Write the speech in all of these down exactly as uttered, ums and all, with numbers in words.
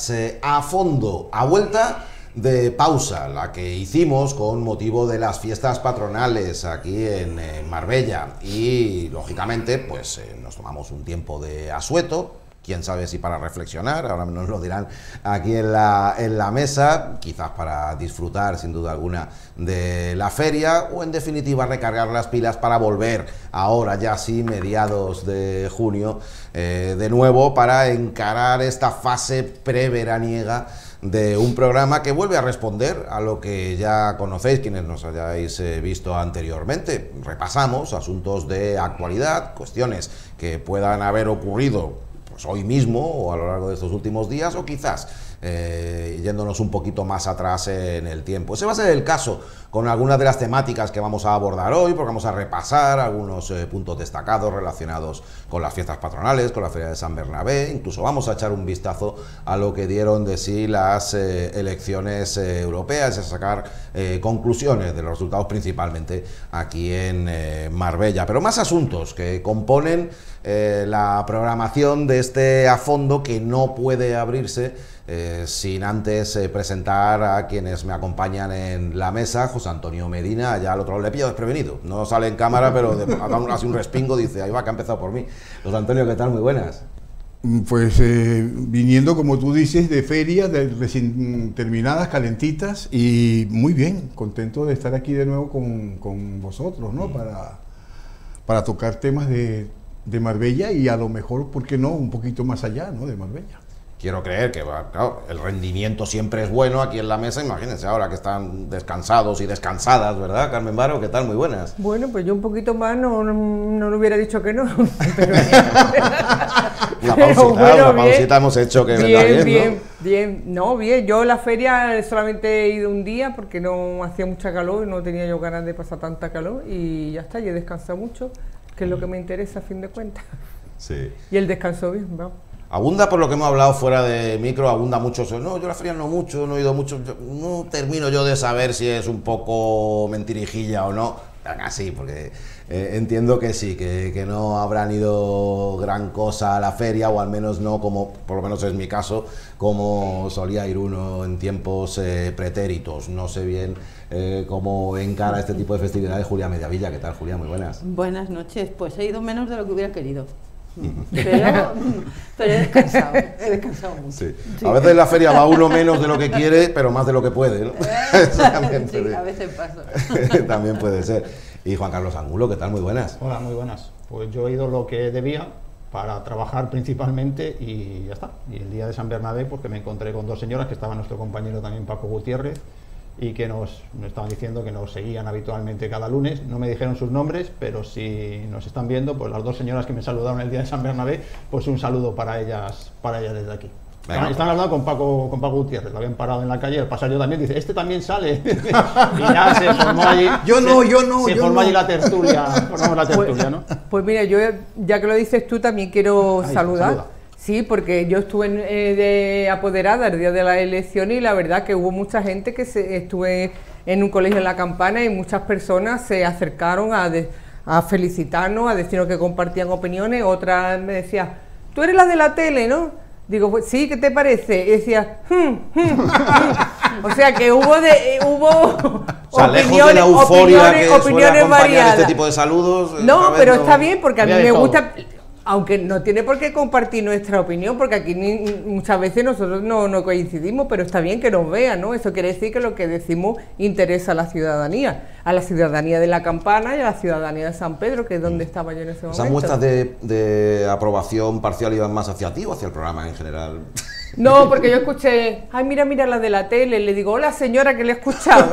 buenas. Eh, a fondo, a vuelta de pausa, la que hicimos con motivo de las fiestas patronales aquí en, en Marbella, y lógicamente pues eh, nos tomamos un tiempo de asueto. Quién sabe si para reflexionar, ahora nos lo dirán aquí en la, en la mesa, quizás para disfrutar sin duda alguna de la feria, o en definitiva recargar las pilas para volver ahora ya sí, mediados de junio, eh, de nuevo para encarar esta fase preveraniega de un programa que vuelve a responder a lo que ya conocéis quienes nos hayáis eh, visto anteriormente. Repasamos asuntos de actualidad, cuestiones que puedan haber ocurrido pues hoy mismo o a lo largo de estos últimos días, o quizás eh, yéndonos un poquito más atrás en el tiempo. Ese va a ser el caso con algunas de las temáticas que vamos a abordar hoy, porque vamos a repasar algunos eh, puntos destacados relacionados con las fiestas patronales, con la Feria de San Bernabé. Incluso vamos a echar un vistazo a lo que dieron de sí las eh, elecciones eh, europeas, a sacar eh, conclusiones de los resultados, principalmente aquí en eh, Marbella. Pero más asuntos que componen eh, la programación de este a fondo, que no puede abrirse Eh, sin antes eh, presentar a quienes me acompañan en la mesa. José Antonio Medina, allá al otro lado, le pillo desprevenido, no sale en cámara, pero de, hace un respingo, dice, ahí va, que ha empezado por mí. José Antonio, ¿qué tal? Muy buenas. Pues eh, viniendo, como tú dices, de ferias de recién terminadas, calentitas, y muy bien, contento de estar aquí de nuevo con, con vosotros, ¿no? Para, para tocar temas de, de Marbella, y a lo mejor, ¿por qué no?, un poquito más allá, ¿no?, de Marbella. Quiero creer que, claro, el rendimiento siempre es bueno aquí en la mesa. Imagínense ahora que están descansados y descansadas, ¿verdad, Carmen Varo? ¿Qué tal? Muy buenas. Bueno, pues yo un poquito más no, no, no le hubiera dicho que no. Pero la pausita, bueno, la pausita bien, hemos hecho que bien, venga bien, bien, ¿no? Bien, no, bien. Yo a la feria solamente he ido un día porque no hacía mucha calor y no tenía yo ganas de pasar tanta calor, y ya está, y he descansado mucho, que es lo que me interesa a fin de cuentas. Sí. Y el descanso bien, vamos. Abunda, por lo que hemos hablado fuera de micro, abunda mucho eso. No, yo la feria no mucho, no he ido mucho, yo, no termino yo de saber si es un poco mentirijilla o no. Venga, sí, porque eh, entiendo que sí, que, que no habrán ido gran cosa a la feria, o al menos no como, por lo menos es mi caso, como solía ir uno en tiempos eh, pretéritos. No sé bien eh, cómo encara este tipo de festividades Julia Mediavilla. ¿Qué tal, Julia? Muy buenas. Buenas noches. Pues he ido menos de lo que hubiera querido. Pero, pero he descansado, he descansado mucho. Sí. Sí. A veces en la feria va uno menos de lo que quiere, pero más de lo que puede, ¿no? Sí, a veces pasa. También puede ser. Y Juan Carlos Angulo, ¿qué tal? Muy buenas. Hola, muy buenas. Pues yo he ido lo que debía para trabajar principalmente, y ya está. Y el día de San Bernabé, porque me encontré con dos señoras, que estaba nuestro compañero también Paco Gutiérrez, y que nos, nos estaban diciendo que nos seguían habitualmente cada lunes. No me dijeron sus nombres, pero si nos están viendo, pues las dos señoras que me saludaron el día de San Bernabé, pues un saludo para ellas, para ellas desde aquí. Venga, están hablando con Paco, con Paco Gutiérrez, lo habían parado en la calle, al pasar yo también, dice, este también sale. Y ya se formó allí. Yo no, se, yo no. Se yo formó no. allí la tertulia, formamos la tertulia, pues, ¿no? Pues mira, yo, ya que lo dices tú, también quiero Ahí, saludar. saluda. Sí, porque yo estuve en, eh, de apoderada el día de la elección, y la verdad que hubo mucha gente que se, estuve en un colegio en La Campana, y muchas personas se acercaron a, de, a felicitarnos, a decirnos que compartían opiniones. Otras me decían, tú eres la de la tele, ¿no? Digo, pues sí, ¿qué te parece? Y decía, hmm, hmm, hmm. O sea que hubo de eh, hubo o sea, opiniones, lejos de la euforia opiniones, que opiniones variadas. Este tipo de saludos. No, pero no... está bien, porque a mí Había me de gusta, aunque no tiene por qué compartir nuestra opinión, porque aquí ni, muchas veces nosotros no, no coincidimos, pero está bien que nos vean, ¿no? Eso quiere decir que lo que decimos interesa a la ciudadanía, a la ciudadanía de La Campana y a la ciudadanía de San Pedro, que es donde estaba yo en ese momento. ¿Esas muestras de, de aprobación parcial iban más hacia ti o hacia el programa en general? No, porque yo escuché, ay, mira, mira la de la tele, le digo, hola señora, que le he escuchado.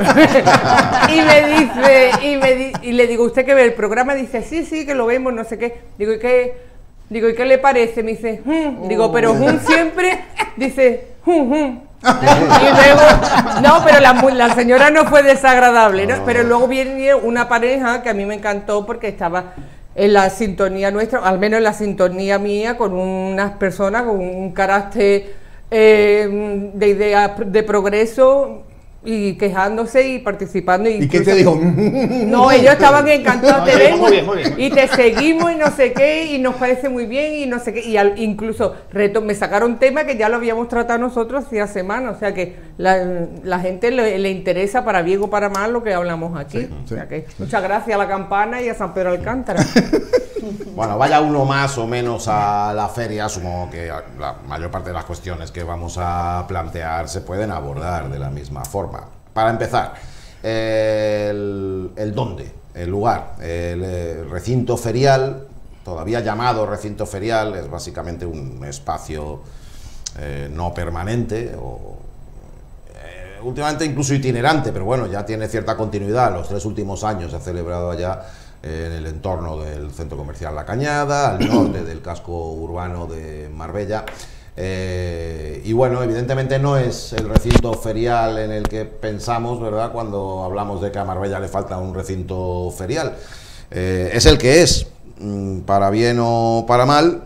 Y me dice, y, me di, y le digo, ¿usted qué ve el programa? Dice, sí, sí, que lo vemos, no sé qué. Digo, ¿y qué? Digo, ¿y qué le parece? Me dice, hm. Digo, pero hum siempre, dice, hum, hum. Y luego, no, pero la, la señora no fue desagradable, ¿no? Pero luego viene una pareja que a mí me encantó porque estaba en la sintonía nuestra, al menos en la sintonía mía, con unas personas con un carácter eh, de ideas de progreso y quejándose y participando. ¿Y qué te dijo? No, ellos estaban encantados, te No, vemos muy bien, muy bien. y te seguimos y no sé qué, y nos parece muy bien y no sé qué, y al, incluso reto, me sacaron tema que ya lo habíamos tratado nosotros hacía semanas, o sea que la, la gente le, le interesa para bien o para mal lo que hablamos aquí. Sí, sí. O sea que muchas gracias a la campana y a San Pedro Alcántara. Bueno, vaya uno más o menos a la feria, supongo que la mayor parte de las cuestiones que vamos a plantear se pueden abordar de la misma forma. Para empezar, el, el dónde, el lugar, el, el recinto ferial, todavía llamado recinto ferial, es básicamente un espacio eh, no permanente o eh, últimamente incluso itinerante, pero bueno, ya tiene cierta continuidad. Los tres últimos años se ha celebrado allá en el entorno del centro comercial La Cañada, al norte del casco urbano de Marbella. Eh, y bueno, evidentemente no es el recinto ferial en el que pensamos, ¿verdad?, cuando hablamos de que a Marbella le falta un recinto ferial. Eh, es el que es, para bien o para mal.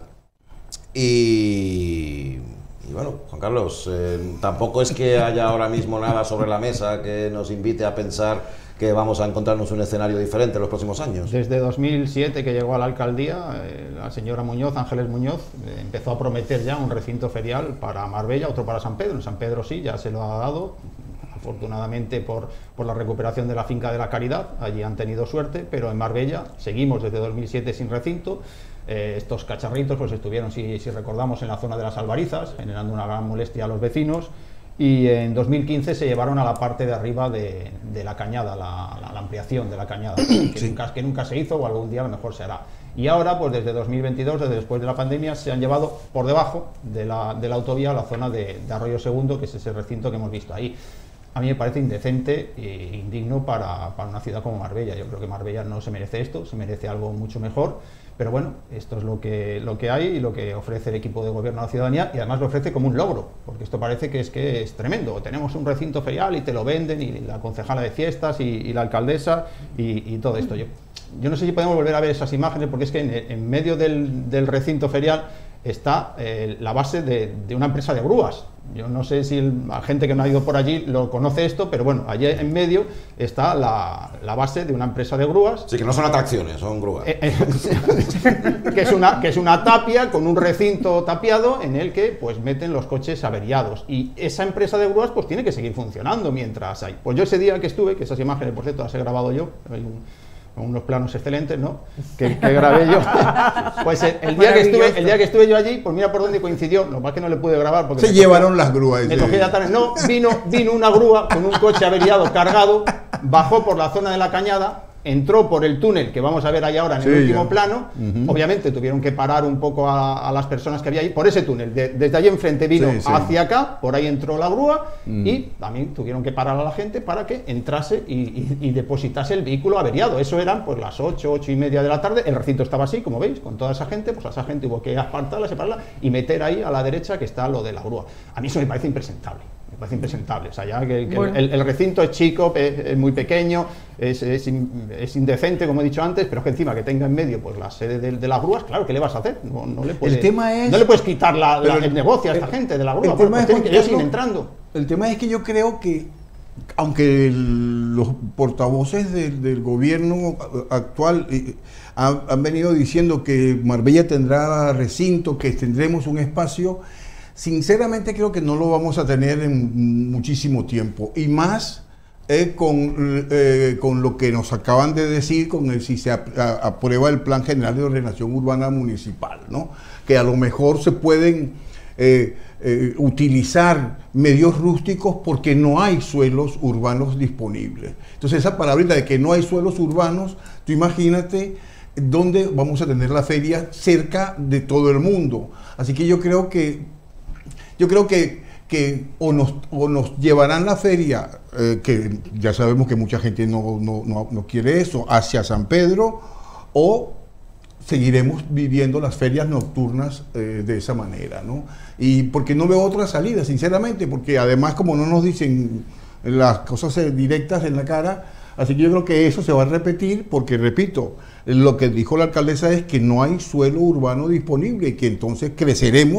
Y, y bueno, Juan Carlos, eh, tampoco es que haya ahora mismo nada sobre la mesa que nos invite a pensar que vamos a encontrarnos un escenario diferente en los próximos años. Desde dos mil siete que llegó a la alcaldía, eh, la señora Muñoz, Ángeles Muñoz, eh, empezó a prometer ya un recinto ferial para Marbella, otro para San Pedro. En San Pedro sí, ya se lo ha dado, afortunadamente por, por la recuperación de la finca de la Caridad, allí han tenido suerte, pero en Marbella seguimos desde dos mil siete sin recinto. Eh, estos cacharritos pues estuvieron, si, si recordamos, en la zona de las Albarizas, generando una gran molestia a los vecinos. Y en dos mil quince se llevaron a la parte de arriba de, de la cañada, la, la, la ampliación de la cañada, que, sí. nunca, que nunca se hizo o algún día a lo mejor se hará. Y ahora, pues desde dos mil veintidós, desde después de la pandemia, se han llevado por debajo de la, de la autovía a la zona de, de Arroyo Segundo, que es ese recinto que hemos visto ahí. A mí me parece indecente e indigno para, para una ciudad como Marbella. Yo creo que Marbella no se merece esto, se merece algo mucho mejor. Pero bueno, esto es lo que, lo que hay y lo que ofrece el equipo de gobierno a la ciudadanía, y además lo ofrece como un logro, porque esto parece que es que es tremendo. Tenemos un recinto ferial y te lo venden, y la concejala de fiestas y, y la alcaldesa y, y todo esto. Yo, yo no sé si podemos volver a ver esas imágenes, porque es que en, en medio del, del recinto ferial está eh, la base de, de una empresa de grúas. Yo no sé si el, la gente que no ha ido por allí lo conoce esto, pero bueno, allí en medio está la, la base de una empresa de grúas. Sí, que no son atracciones, son grúas. Eh, eh, que, es una, que es una tapia con un recinto tapiado en el que pues meten los coches averiados. Y esa empresa de grúas pues tiene que seguir funcionando mientras hay. Pues yo ese día que estuve, que esas imágenes por cierto las he grabado yo, hay un, unos planos excelentes, ¿no?, que, que grabé yo. Pues el, el, día que estuve, el día que estuve yo allí, pues mira por dónde coincidió. Lo más que no le pude grabar porque se llevaron las grúas. Me cogí la tarde. No, vino, vino una grúa con un coche averiado cargado, bajó por la zona de la Cañada, entró por el túnel que vamos a ver ahí ahora en sí, el último ya. plano. Uh-huh. Obviamente tuvieron que parar un poco a, a las personas que había ahí por ese túnel. De, desde allí enfrente vino sí, sí. hacia acá, por ahí entró la grúa uh-huh. y también tuvieron que parar a la gente para que entrase y, y, y depositase el vehículo averiado. Eso eran pues las ocho, ocho y media de la tarde. El recinto estaba así, como veis, con toda esa gente. Pues a esa gente hubo que apartarla, separarla y meter ahí a la derecha que está lo de la grúa. A mí eso me parece impresentable. Me parece impresentable. O sea, ya que, que bueno. el, el recinto es chico, es, es muy pequeño, es, es, es indecente, como he dicho antes, pero es que encima que tenga en medio pues la sede de, de las grúas, claro, ¿qué le vas a hacer? No, no, le, puede, el tema es, no le puedes quitar la, la, el, el negocio a esta el, gente de la grúa. El tema es que ellos siguen entrando. El tema es que yo creo que, aunque el, los portavoces del, del gobierno actual eh, han, han venido diciendo que Marbella tendrá recinto, que tendremos un espacio, sinceramente creo que no lo vamos a tener en muchísimo tiempo, y más eh, con, eh, con lo que nos acaban de decir, con el, si se ap a, aprueba el Plan General de Ordenación Urbana Municipal, ¿no?, que a lo mejor se pueden eh, eh, utilizar medios rústicos porque no hay suelos urbanos disponibles. Entonces esa palabrita de que no hay suelos urbanos, tú imagínate dónde vamos a tener la feria cerca de todo el mundo. Así que yo creo que Yo creo que, que o, nos, o nos llevarán la feria, eh, que ya sabemos que mucha gente no, no, no, no quiere eso, hacia San Pedro, o seguiremos viviendo las ferias nocturnas eh, de esa manera, ¿no? Y porque no veo otra salida, sinceramente, porque además como no nos dicen las cosas directas en la cara, así que yo creo que eso se va a repetir, porque repito, lo que dijo la alcaldesa es que no hay suelo urbano disponible y que entonces creceremos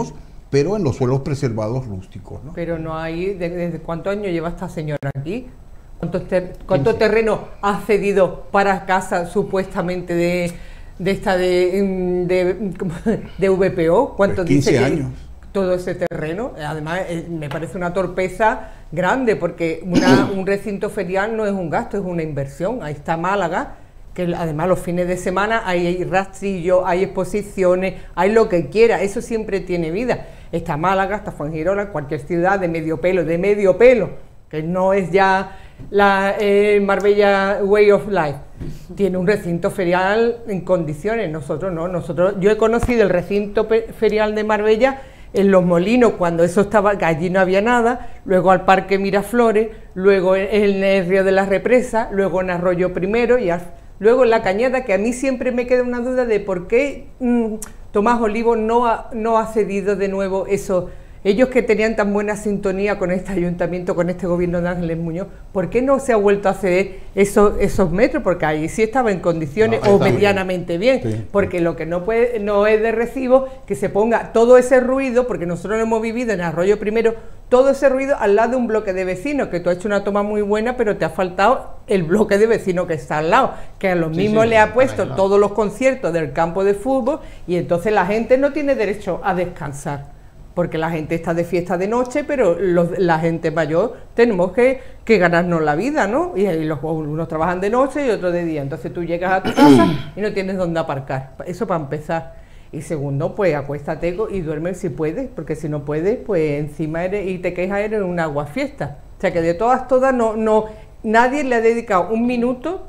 pero en los suelos preservados rústicos, ¿no? Pero no hay, ¿desde cuántos años lleva esta señora aquí? ¿Cuánto, ter, cuánto terreno ha cedido para casa supuestamente de, de esta de, de, de V P O? ¿Cuánto Pues quince dice años. Todo ese terreno? Además, eh, me parece una torpeza grande, porque una, un recinto ferial no es un gasto, es una inversión. Ahí está Málaga, que además los fines de semana hay rastrillos, hay exposiciones, hay lo que quiera, eso siempre tiene vida. Está Málaga, está Fuengirola, cualquier ciudad de medio pelo, de medio pelo, que no es ya la eh, Marbella Way of Life, tiene un recinto ferial en condiciones. Nosotros no, nosotros, yo he conocido el recinto ferial de Marbella en Los Molinos, cuando eso estaba, allí no había nada, luego al Parque Miraflores, luego en el Río de la Represa, luego en Arroyo Primero y al, luego en La Cañada, que a mí siempre me queda una duda de por qué mmm, Tomás Olivo no ha, no ha cedido de nuevo eso. Ellos que tenían tan buena sintonía con este ayuntamiento, con este gobierno de Ángeles Muñoz, ¿por qué no se ha vuelto a ceder esos, esos metros? Porque ahí sí estaba en condiciones, no, o medianamente bien, bien. Sí. Porque lo que no puede, no es de recibo que se ponga todo ese ruido, porque nosotros lo hemos vivido en Arroyo Primero, todo ese ruido al lado de un bloque de vecinos, que tú has hecho una toma muy buena, pero te ha faltado el bloque de vecinos que está al lado, que a lo sí, mismo sí, le sí, ha puesto todos los conciertos del campo de fútbol, y entonces la gente no tiene derecho a descansar. Porque la gente está de fiesta de noche, pero los, la gente mayor tenemos que, que ganarnos la vida, ¿no? Y, y los, unos trabajan de noche y otros de día. Entonces tú llegas a tu casa y no tienes dónde aparcar. Eso para empezar. Y segundo, pues acuéstate y duerme si puedes, porque si no puedes, pues encima eres, y te quejas eres un aguafiesta. O sea que de todas, todas, no, no, nadie le ha dedicado un minuto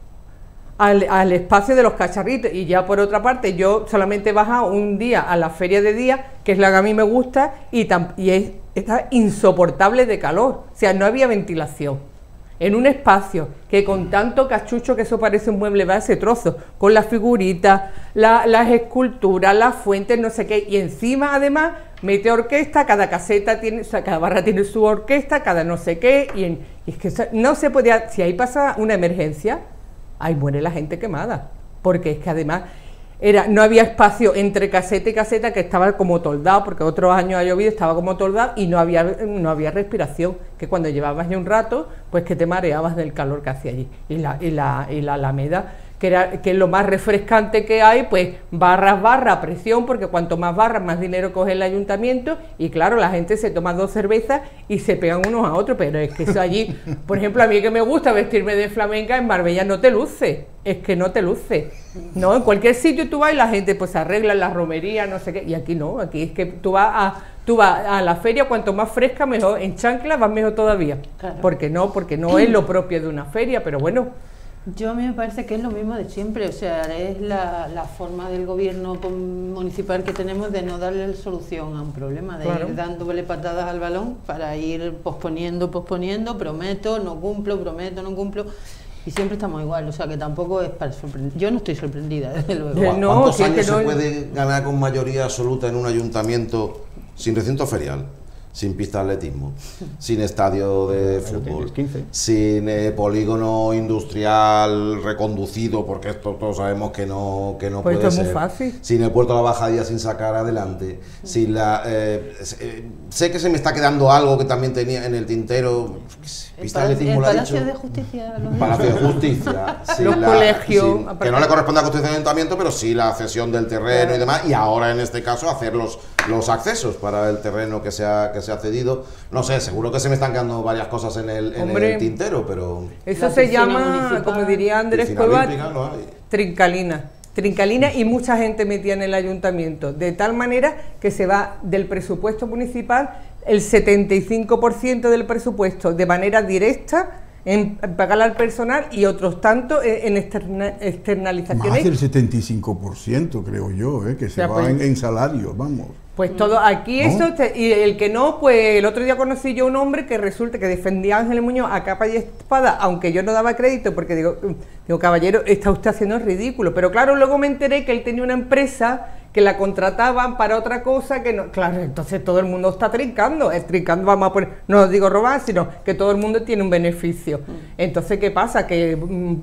Al, al espacio de los cacharritos. Y ya por otra parte, yo solamente he bajado un día a la feria de día, que es la que a mí me gusta, y, tam, y es, está insoportable de calor. O sea, no había ventilación en un espacio que con tanto cachucho, que eso parece un mueble, va ese trozo, con las figuritas, la, las esculturas, las fuentes, no sé qué, y encima además mete orquesta, cada caseta tiene, o sea, cada barra tiene su orquesta, cada no sé qué, y, en, y es que no se podía, si ahí pasa una emergencia, ahí muere la gente quemada, porque es que además era, no había espacio entre caseta y caseta, que estaba como toldado, porque otros años ha llovido, estaba como toldado, y no había, no había respiración, que cuando llevabas ya un rato, pues que te mareabas del calor que hacía allí. Y la, y la, y la Alameda, que, era, que es lo más refrescante que hay, pues barras, barra, presión, porque cuanto más barras, más dinero coge el ayuntamiento, y claro, la gente se toma dos cervezas y se pegan unos a otros, pero es que eso allí, por ejemplo, a mí que me gusta vestirme de flamenca, en Marbella no te luce, es que no te luce, no, en cualquier sitio tú vas y la gente pues arregla la romería, no sé qué, y aquí no, aquí es que tú vas a, tú vas a la feria, cuanto más fresca mejor, en chancla vas mejor todavía, claro. porque no, porque no es lo propio de una feria, pero bueno. Yo a mí me parece que es lo mismo de siempre, o sea, es la, la forma del gobierno municipal que tenemos de no darle solución a un problema, de claro. ir dándole patadas al balón para ir posponiendo, posponiendo, prometo, no cumplo, prometo, no cumplo, y siempre estamos igual, o sea que tampoco es para sorprender. Yo no estoy sorprendida, desde luego. No, ¿Cuántos años que no... se puede ganar con mayoría absoluta en un ayuntamiento sin recinto ferial? Sin pista de atletismo, sin estadio de fútbol, sin eh, polígono industrial reconducido, porque esto todos sabemos que no, que no pues puede esto ser, es muy fácil. Sin el puerto de la Bajadilla sin sacar adelante, sin la, eh, eh, sé que se me está quedando algo que también tenía en el tintero, pista de atletismo, el Palacio de Justicia, el Palacio de Justicia, sin los la, colegios, sin, que no le corresponde a la Constitución del Ayuntamiento, pero sí la cesión del terreno claro. y demás, y ahora en este caso hacer los, los accesos para el terreno que se ha, que se ha cedido. No sé, seguro que se me están quedando varias cosas en el, en el tintero, pero... Eso se llama, municipal. Como diría Andrés Cuevas, no trincalina. Trincalina y mucha gente metida en el ayuntamiento, de tal manera que se va del presupuesto municipal el setenta y cinco por ciento del presupuesto de manera directa en pagar al personal y otros tanto en externa, externalizaciones. Más del setenta y cinco por ciento creo yo, ¿eh? que se o sea, va pues, en, en salarios, vamos. Pues todo, aquí ¿no? eso, te, y el que no, pues el otro día conocí yo un hombre que resulta que defendía a Ángeles Muñoz a capa y espada, aunque yo no daba crédito, porque digo, digo, caballero, está usted haciendo el ridículo, pero claro, luego me enteré que él tenía una empresa que la contrataban para otra cosa que no, claro, entonces todo el mundo está trincando, es trincando, vamos a poner, no digo robar, sino que todo el mundo tiene un beneficio. Entonces, ¿qué pasa? Que mmm,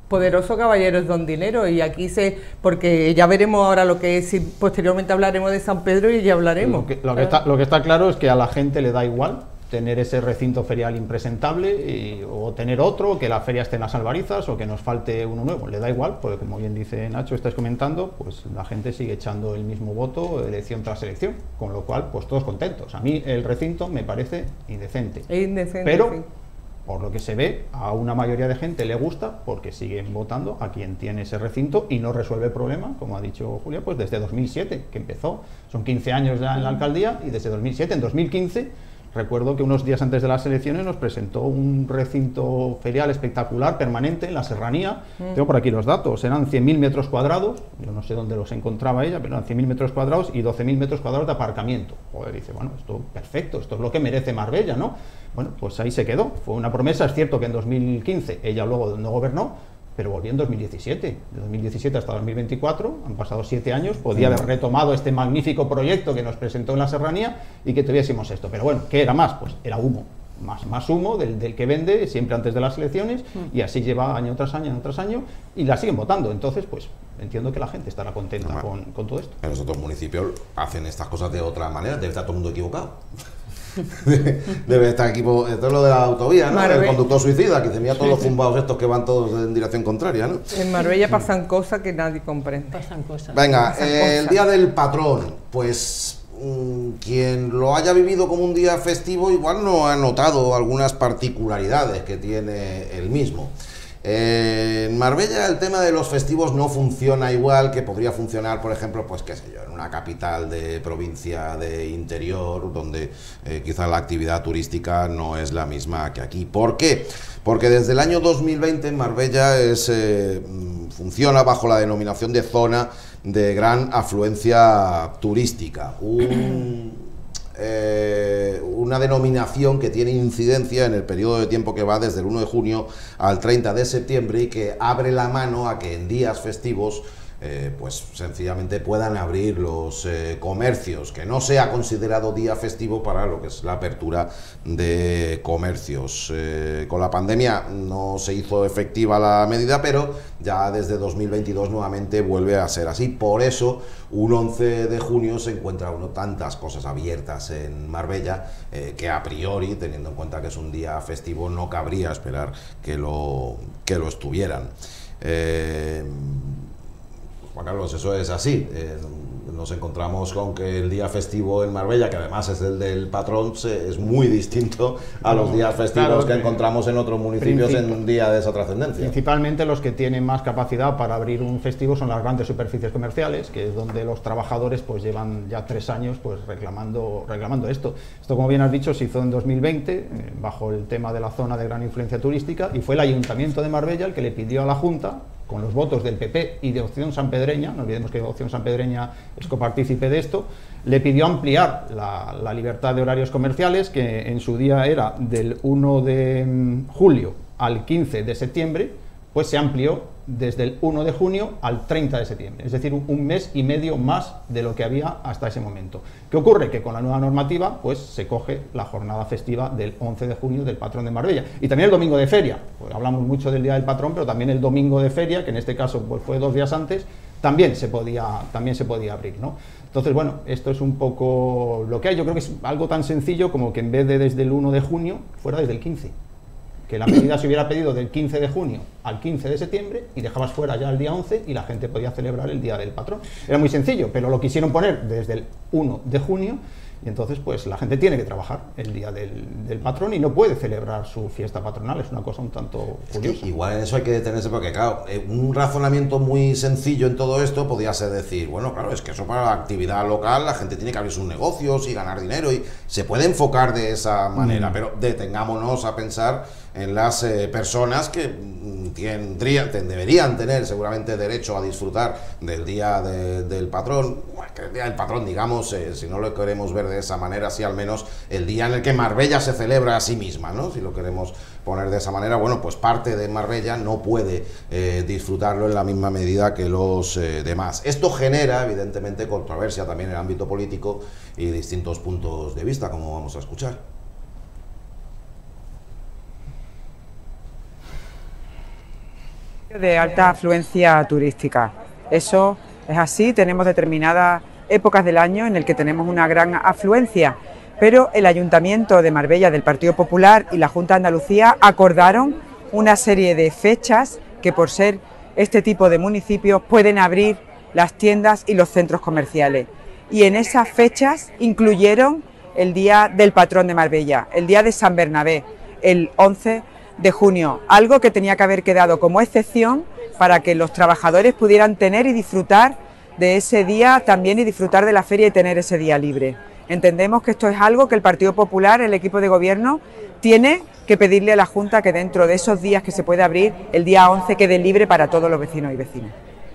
poderoso caballero es don dinero, y aquí se, porque ya veremos ahora lo que es, y posteriormente hablaremos de San Pedro y ya hablaremos. Lo que, lo que, está, lo que está claro es que a la gente le da igual tener ese recinto ferial impresentable y, o tener otro, que la feria esté en las Albarizas o que nos falte uno nuevo, le da igual, porque como bien dice Nacho, estás comentando, pues la gente sigue echando el mismo voto elección tras elección, con lo cual pues todos contentos. A mí el recinto me parece indecente, Es indecente, pero sí. por lo que se ve, a una mayoría de gente le gusta porque siguen votando a quien tiene ese recinto y no resuelve el problema, como ha dicho Julia, pues desde dos mil siete, que empezó, son quince años ya en la alcaldía, y desde dos mil siete, en dos mil quince, recuerdo que unos días antes de las elecciones nos presentó un recinto ferial espectacular, permanente, en la Serranía. Mm. Tengo por aquí los datos, eran cien mil metros cuadrados, yo no sé dónde los encontraba ella, pero eran cien mil metros cuadrados y doce mil metros cuadrados de aparcamiento. Joder, dice, bueno, esto perfecto, esto es lo que merece Marbella, ¿no? Bueno, pues ahí se quedó, fue una promesa. Es cierto que en dos mil quince ella luego no gobernó, pero volvió en dos mil diecisiete, de dos mil diecisiete hasta dos mil veinticuatro, han pasado siete años, podía haber retomado este magnífico proyecto que nos presentó en la Serranía y que tuviésemos esto. Pero bueno, ¿qué era más? Pues era humo, más, más humo del, del que vende siempre antes de las elecciones, y así lleva año tras año, año tras año, y la siguen votando. Entonces, pues entiendo que la gente estará contenta no, con, con todo esto. En los otros municipios hacen estas cosas de otra manera, debe estar todo el mundo equivocado. Debe estar equipo, esto es lo de la autovía, ¿no? Marbella. El conductor suicida, que tenía todos los zumbados estos que van todos en dirección contraria, ¿no? En Marbella pasan cosas que nadie comprende. Pasan cosas. Venga, pasan eh, cosas. El Día del Patrón, pues mmm, quien lo haya vivido como un día festivo igual no ha notado algunas particularidades que tiene el mismo. Eh, en Marbella el tema de los festivos no funciona igual que podría funcionar, por ejemplo, pues qué sé yo, en una capital de provincia de interior, donde eh, quizá la actividad turística no es la misma que aquí. ¿Por qué? Porque desde el año dos mil veinte Marbella es, eh, funciona bajo la denominación de zona de gran afluencia turística. Un... Eh, una denominación que tiene incidencia en el periodo de tiempo que va desde el uno de junio al treinta de septiembre y que abre la mano a que en días festivos eh, pues sencillamente puedan abrir los eh, comercios, que no sea considerado día festivo para lo que es la apertura de comercios. Eh, con la pandemia no se hizo efectiva la medida, pero ya desde dos mil veintidós nuevamente vuelve a ser así. Por eso un once de junio se encuentra uno tantas cosas abiertas en Marbella eh, que a priori, teniendo en cuenta que es un día festivo, no cabría esperar que lo, que lo estuvieran. Eh, Juan Carlos, eso es así. Eh, nos encontramos con que el día festivo en Marbella, que además es el del patrón, se, es muy distinto a los días festivos claro, que encontramos en otros municipios en un día de esa trascendencia. Principalmente los que tienen más capacidad para abrir un festivo son las grandes superficies comerciales, que es donde los trabajadores pues llevan ya tres años pues reclamando, reclamando esto. Esto, como bien has dicho, se hizo en dos mil veinte, eh, bajo el tema de la zona de gran influencia turística, y fue el Ayuntamiento de Marbella el que le pidió a la Junta, con los votos del P P y de Opción Sanpedreña, no olvidemos que Opción Sanpedreña es copartícipe de esto, le pidió ampliar la, la libertad de horarios comerciales, que en su día era del uno de julio al quince de septiembre, pues se amplió desde el uno de junio al treinta de septiembre, es decir, un, un mes y medio más de lo que había hasta ese momento. ¿Qué ocurre? Que con la nueva normativa pues se coge la jornada festiva del once de junio del patrón de Marbella, y también el domingo de feria. Pues hablamos mucho del día del patrón, pero también el domingo de feria, que en este caso pues fue dos días antes, también se podía, también se podía abrir, ¿no? Entonces, bueno, esto es un poco lo que hay. Yo creo que es algo tan sencillo como que en vez de desde el uno de junio, fuera desde el quince. Que la medida se hubiera pedido del quince de junio al quince de septiembre y dejabas fuera ya el día once y la gente podía celebrar el día del patrón. Era muy sencillo, pero lo quisieron poner desde el uno de junio y entonces pues la gente tiene que trabajar el día del, del patrón y no puede celebrar su fiesta patronal. Es una cosa un tanto curiosa. Es que igual en eso hay que detenerse porque, claro, un razonamiento muy sencillo en todo esto podría ser decir, bueno, claro, es que eso para la actividad local la gente tiene que abrir sus negocios y ganar dinero y se puede enfocar de esa manera, mm. pero detengámonos a pensar en las eh, personas que tendrían, deberían tener seguramente derecho a disfrutar del día de, del patrón, bueno, que el día del patrón, digamos, eh, si no lo queremos ver de esa manera, sí al menos el día en el que Marbella se celebra a sí misma, ¿no? Si lo queremos poner de esa manera, bueno, pues parte de Marbella no puede eh, disfrutarlo en la misma medida que los eh, demás. Esto genera, evidentemente, controversia también en el ámbito político y distintos puntos de vista, como vamos a escuchar. De alta afluencia turística. Eso es así, tenemos determinadas épocas del año en el que tenemos una gran afluencia, pero el Ayuntamiento de Marbella del Partido Popular y la Junta de Andalucía acordaron una serie de fechas que, por ser este tipo de municipios, pueden abrir las tiendas y los centros comerciales. Y en esas fechas incluyeron el Día del Patrón de Marbella, el Día de San Bernabé, el once de junio, algo que tenía que haber quedado como excepción para que los trabajadores pudieran tener y disfrutar de ese día también y disfrutar de la feria y tener ese día libre. Entendemos que esto es algo que el Partido Popular, el equipo de gobierno, tiene que pedirle a la Junta que dentro de esos días que se puede abrir, el día once quede libre para todos los vecinos y vecinas.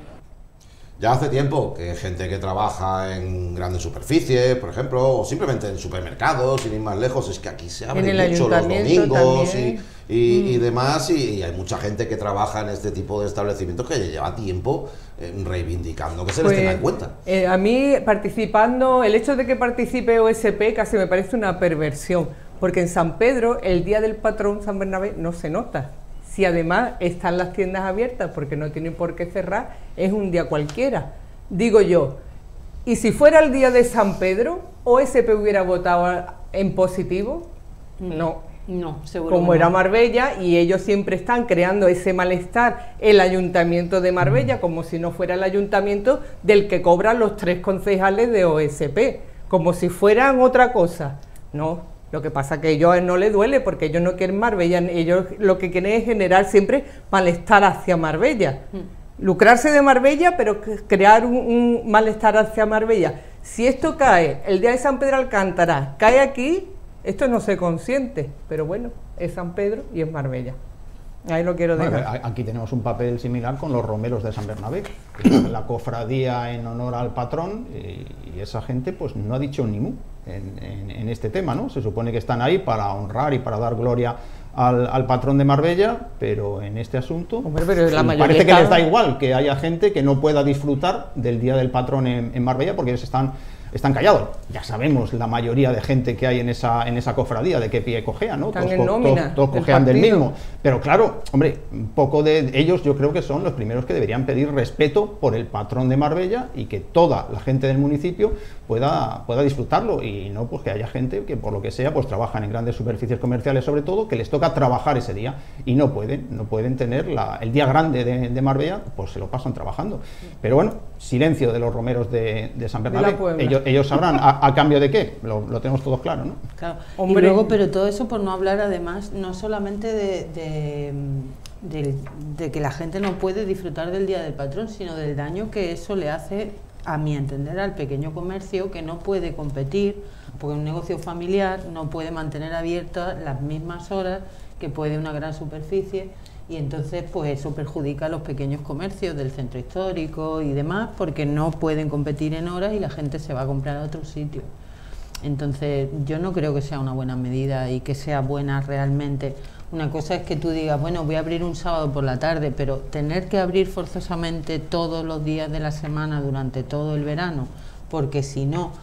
Ya hace tiempo que gente que trabaja en grandes superficies, por ejemplo, o simplemente en supermercados, sin ir más lejos, es que aquí se abre mucho los domingos y, y, mm. y demás, y, y hay mucha gente que trabaja en este tipo de establecimientos que lleva tiempo eh, reivindicando que se pues, les tenga en cuenta. Eh, a mí, participando, el hecho de que participe O S P casi me parece una perversión, porque en San Pedro, el Día del Patrón San Bernabé, no se nota. Si además están las tiendas abiertas porque no tienen por qué cerrar, es un día cualquiera, digo yo. Y si fuera el día de San Pedro, ¿O S P hubiera votado en positivo? No, no, seguro. Como era Marbella, y ellos siempre están creando ese malestar, el Ayuntamiento de Marbella, como si no fuera el ayuntamiento del que cobran los tres concejales de O S P, como si fueran otra cosa. No. Lo que pasa es que a ellos no les duele porque ellos no quieren Marbella, ellos lo que quieren es generar siempre malestar hacia Marbella. Mm. Lucrarse de Marbella, pero crear un, un malestar hacia Marbella. Si esto cae, el día de San Pedro Alcántara, cae aquí, esto no se consiente, pero bueno, es San Pedro y es Marbella. Ahí lo quiero dejar. Bueno, aquí tenemos un papel similar con los romeros de San Bernabé, que es la cofradía en honor al patrón, y, y esa gente pues no ha dicho ni mu en, en, en este tema, ¿no? Se supone que están ahí para honrar y para dar gloria al, al patrón de Marbella, pero en este asunto Hombre, pero la mayoría parece que está... les da igual que haya gente que no pueda disfrutar del Día del Patrón en, en Marbella porque ellos están... están callados. Ya sabemos la mayoría de gente que hay en esa en esa cofradía, de qué pie cojea, ¿no? Están todos, en nómina todos, todos del cojean del partido. mismo. Pero claro, hombre, un poco de ellos yo creo que son los primeros que deberían pedir respeto por el patrón de Marbella y que toda la gente del municipio pueda, pueda disfrutarlo, y no pues que haya gente que por lo que sea pues trabajan en grandes superficies comerciales, sobre todo, que les toca trabajar ese día y no pueden, no pueden tener la, el día grande de, de Marbella, pues se lo pasan trabajando. Pero bueno, silencio de los romeros de, de San Bernabé. De ellos, ellos sabrán a, a cambio de qué, lo, lo tenemos todos claro, ¿no? Claro. Hombre. Y luego, pero todo eso por no hablar además, no solamente de, de, de, de que la gente no puede disfrutar del Día del Patrón, sino del daño que eso le hace, a mi entender, al pequeño comercio, que no puede competir, porque un negocio familiar no puede mantener abiertas las mismas horas que puede una gran superficie, y entonces pues eso perjudica a los pequeños comercios del centro histórico y demás, porque no pueden competir en horas y la gente se va a comprar a otro sitio. Entonces yo no creo que sea una buena medida y que sea buena realmente. Una cosa es que tú digas, bueno, voy a abrir un sábado por la tarde, pero tener que abrir forzosamente todos los días de la semana durante todo el verano, porque si no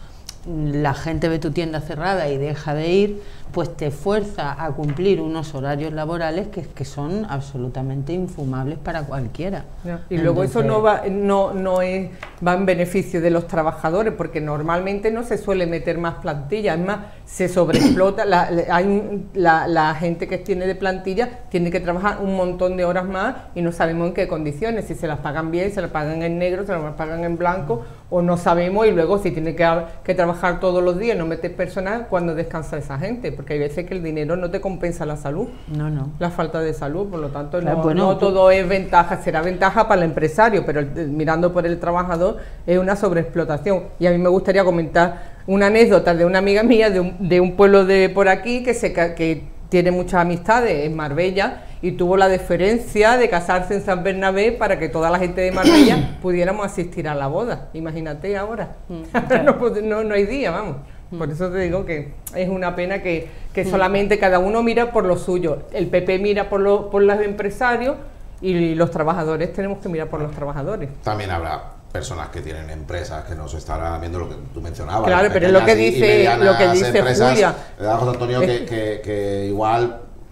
la gente ve tu tienda cerrada y deja de ir, pues te fuerza a cumplir unos horarios laborales que, que son absolutamente infumables para cualquiera. Ya. Y luego Entonces, eso no va no no es va en beneficio de los trabajadores, porque normalmente no se suele meter más plantilla, es más, se sobreexplota, la, hay un, la, la gente que tiene de plantilla tiene que trabajar un montón de horas más y no sabemos en qué condiciones, si se las pagan bien, se las pagan en negro, se las pagan en blanco, o no sabemos, y luego si tiene que, que trabajar todos los días, no meter personal, cuando descansa esa gente, porque hay veces que el dinero no te compensa la salud, no, no. la falta de salud, por lo tanto claro, no, bueno, no tú... todo es ventaja, será ventaja para el empresario, pero el, mirando por el trabajador es una sobreexplotación. Y a mí me gustaría comentar una anécdota de una amiga mía de un, de un pueblo de por aquí que, se, que tiene muchas amistades en Marbella y tuvo la deferencia de casarse en San Bernabé para que toda la gente de Marbella pudiéramos asistir a la boda. Imagínate ahora, no, no, no hay día, vamos. Por eso te digo que es una pena que, que solamente cada uno mira por lo suyo. El P P mira por, lo, por los empresarios y los trabajadores tenemos que mirar por los trabajadores. También habrá personas que tienen empresas que nos estarán viendo lo que tú mencionabas. Claro, pero es lo que dice, lo que dice Julia. José Antonio, que, que, que igual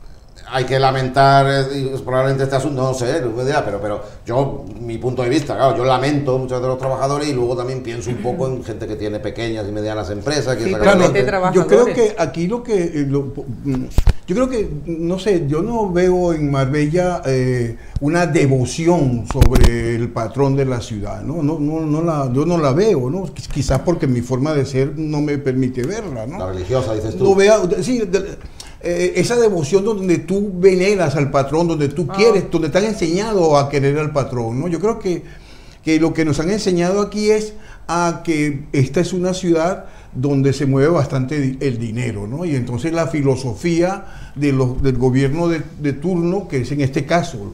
hay que lamentar eh, probablemente este asunto, no sé, no me dirá, pero, pero yo, mi punto de vista, claro, yo lamento muchos de los trabajadores y luego también pienso un poco en gente que tiene pequeñas y medianas empresas. Que sí, claro, yo creo que aquí lo que, eh, lo, yo creo que, no sé, yo no veo en Marbella eh, una devoción sobre el patrón de la ciudad, ¿no? No, no, no la, yo no la veo, ¿no? Quizás porque mi forma de ser no me permite verla, ¿no? La religiosa, dices tú. No vea, sí, de, eh, esa devoción donde tú veneras al patrón, donde tú ah. quieres, donde te han enseñado a querer al patrón, ¿no? Yo creo que, que lo que nos han enseñado aquí es a que esta es una ciudad donde se mueve bastante el dinero, ¿no? Y entonces la filosofía de los, del gobierno de, de turno, que es en este caso,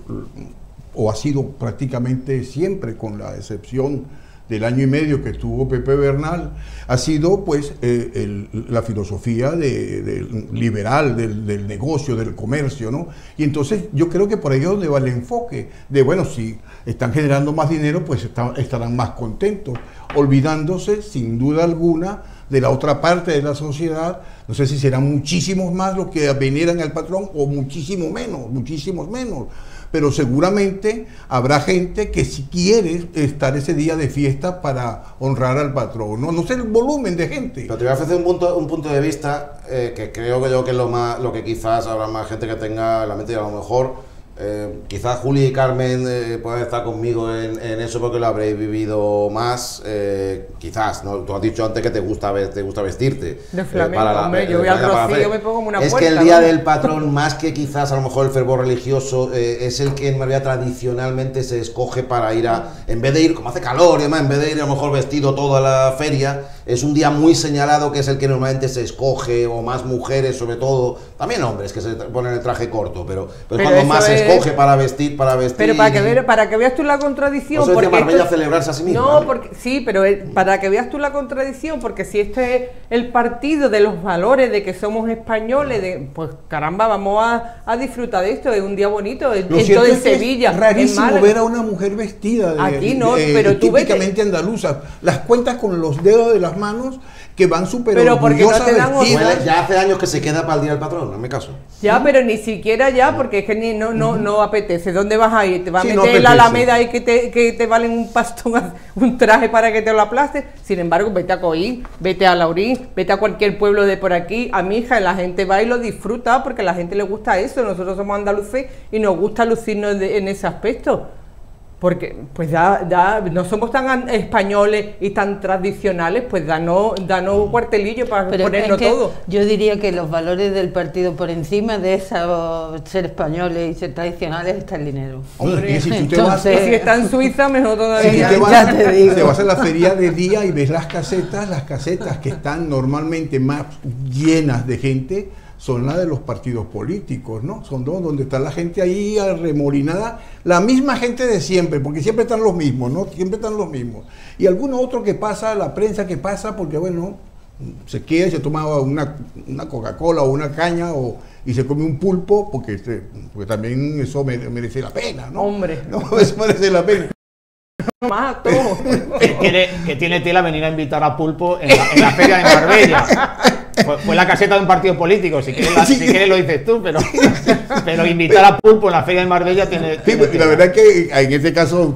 o ha sido prácticamente siempre, con la excepción del año y medio que estuvo Pepe Bernal, ha sido pues eh, el, la filosofía de, de liberal del, del negocio, del comercio, ¿no? Y entonces yo creo que por ahí es donde va el enfoque, de bueno, si están generando más dinero, pues está, estarán más contentos, olvidándose sin duda alguna de la otra parte de la sociedad. No sé si serán muchísimos más los que veneran al patrón o muchísimo menos, muchísimos menos. Pero seguramente habrá gente que si quiere estar ese día de fiesta para honrar al patrón. No, no sé el volumen de gente. Pero te voy a ofrecer un punto, un punto de vista eh, que creo que yo que es lo, más, lo que quizás habrá más gente que tenga en la mente y a lo mejor eh, quizás Juli y Carmen eh, puedan estar conmigo en, en eso porque lo habréis vivido más. Eh, quizás, ¿no? Tú has dicho antes que te gusta, ver, te gusta vestirte. De flamenco, eh, para la, hombre, yo voy al Rocío, me pongo como una Es puerta, que el día ¿no? del patrón, más que quizás a lo mejor el fervor religioso, eh, es el que en Marbella tradicionalmente se escoge para ir a, en vez de ir, como hace calor y demás, en vez de ir a lo mejor vestido toda la feria, es un día muy señalado que es el que normalmente se escoge, o más mujeres sobre todo, también hombres que se ponen el traje corto, pero, pero, pero es cuando más es... se escoge para vestir, para vestir. Pero para que, ver, para que veas tú la contradicción, ¿no? Porque Marbella esto... celebrarse a sí misma, no, ¿no? porque sí, pero el, para que veas tú la contradicción, porque si este es el partido de los valores de que somos españoles, de, pues caramba, vamos a, a disfrutar de esto, es un día bonito, esto de es Sevilla. Es rarísimo ver a una mujer vestida de, aquí no, de, pero tú típicamente vete. andaluza, las cuentas con los dedos de las manos que van súper orgullosas no te dan vestidas. Ya hace años que se queda para el día del patrón, en mi caso. Ya, ¿no? Pero ni siquiera ya, porque es que ni, no, no, no apetece. ¿Dónde vas a ir? ¿Te vas sí, a meter no en la Alameda y que te, que te valen un pastón, un traje para que te lo aplastes? Sin embargo, vete a Coín, vete a Laurín, vete a cualquier pueblo de por aquí. A mi hija, la gente va y lo disfruta porque a la gente le gusta eso. Nosotros somos andaluces y nos gusta lucirnos de, en ese aspecto. Porque, pues ya, ya no somos tan españoles y tan tradicionales, pues danos, danos cuartelillo para Pero ponerlo es que todo. Yo diría que los valores del partido por encima de eso, ser españoles y ser tradicionales, está el dinero. Hombre, si tú te Entonces, vas, si está en Suiza, mejor todavía. Si te vas, ya te digo. Te vas a la feria de día y ves las casetas, las casetas que están normalmente más llenas de gente, son las de los partidos políticos, ¿no? Son dos donde está la gente ahí arremolinada, la misma gente de siempre, porque siempre están los mismos, ¿no? Siempre están los mismos. Y alguno otro que pasa, la prensa que pasa, porque bueno, se queda y se toma una, una Coca-Cola o una caña o, y se come un pulpo, porque, porque también eso merece la pena, ¿no? Hombre. No, eso merece la pena. Mato. que, tiene, que tiene tela venir a invitar a Pulpo en la, en la feria de Marbella. Fue, fue la caseta de un partido político, si quieres, la, si quieres lo dices tú, pero, pero invitar a Pulpo en la feria de Marbella tiene... tiene sí, la verdad es que en este caso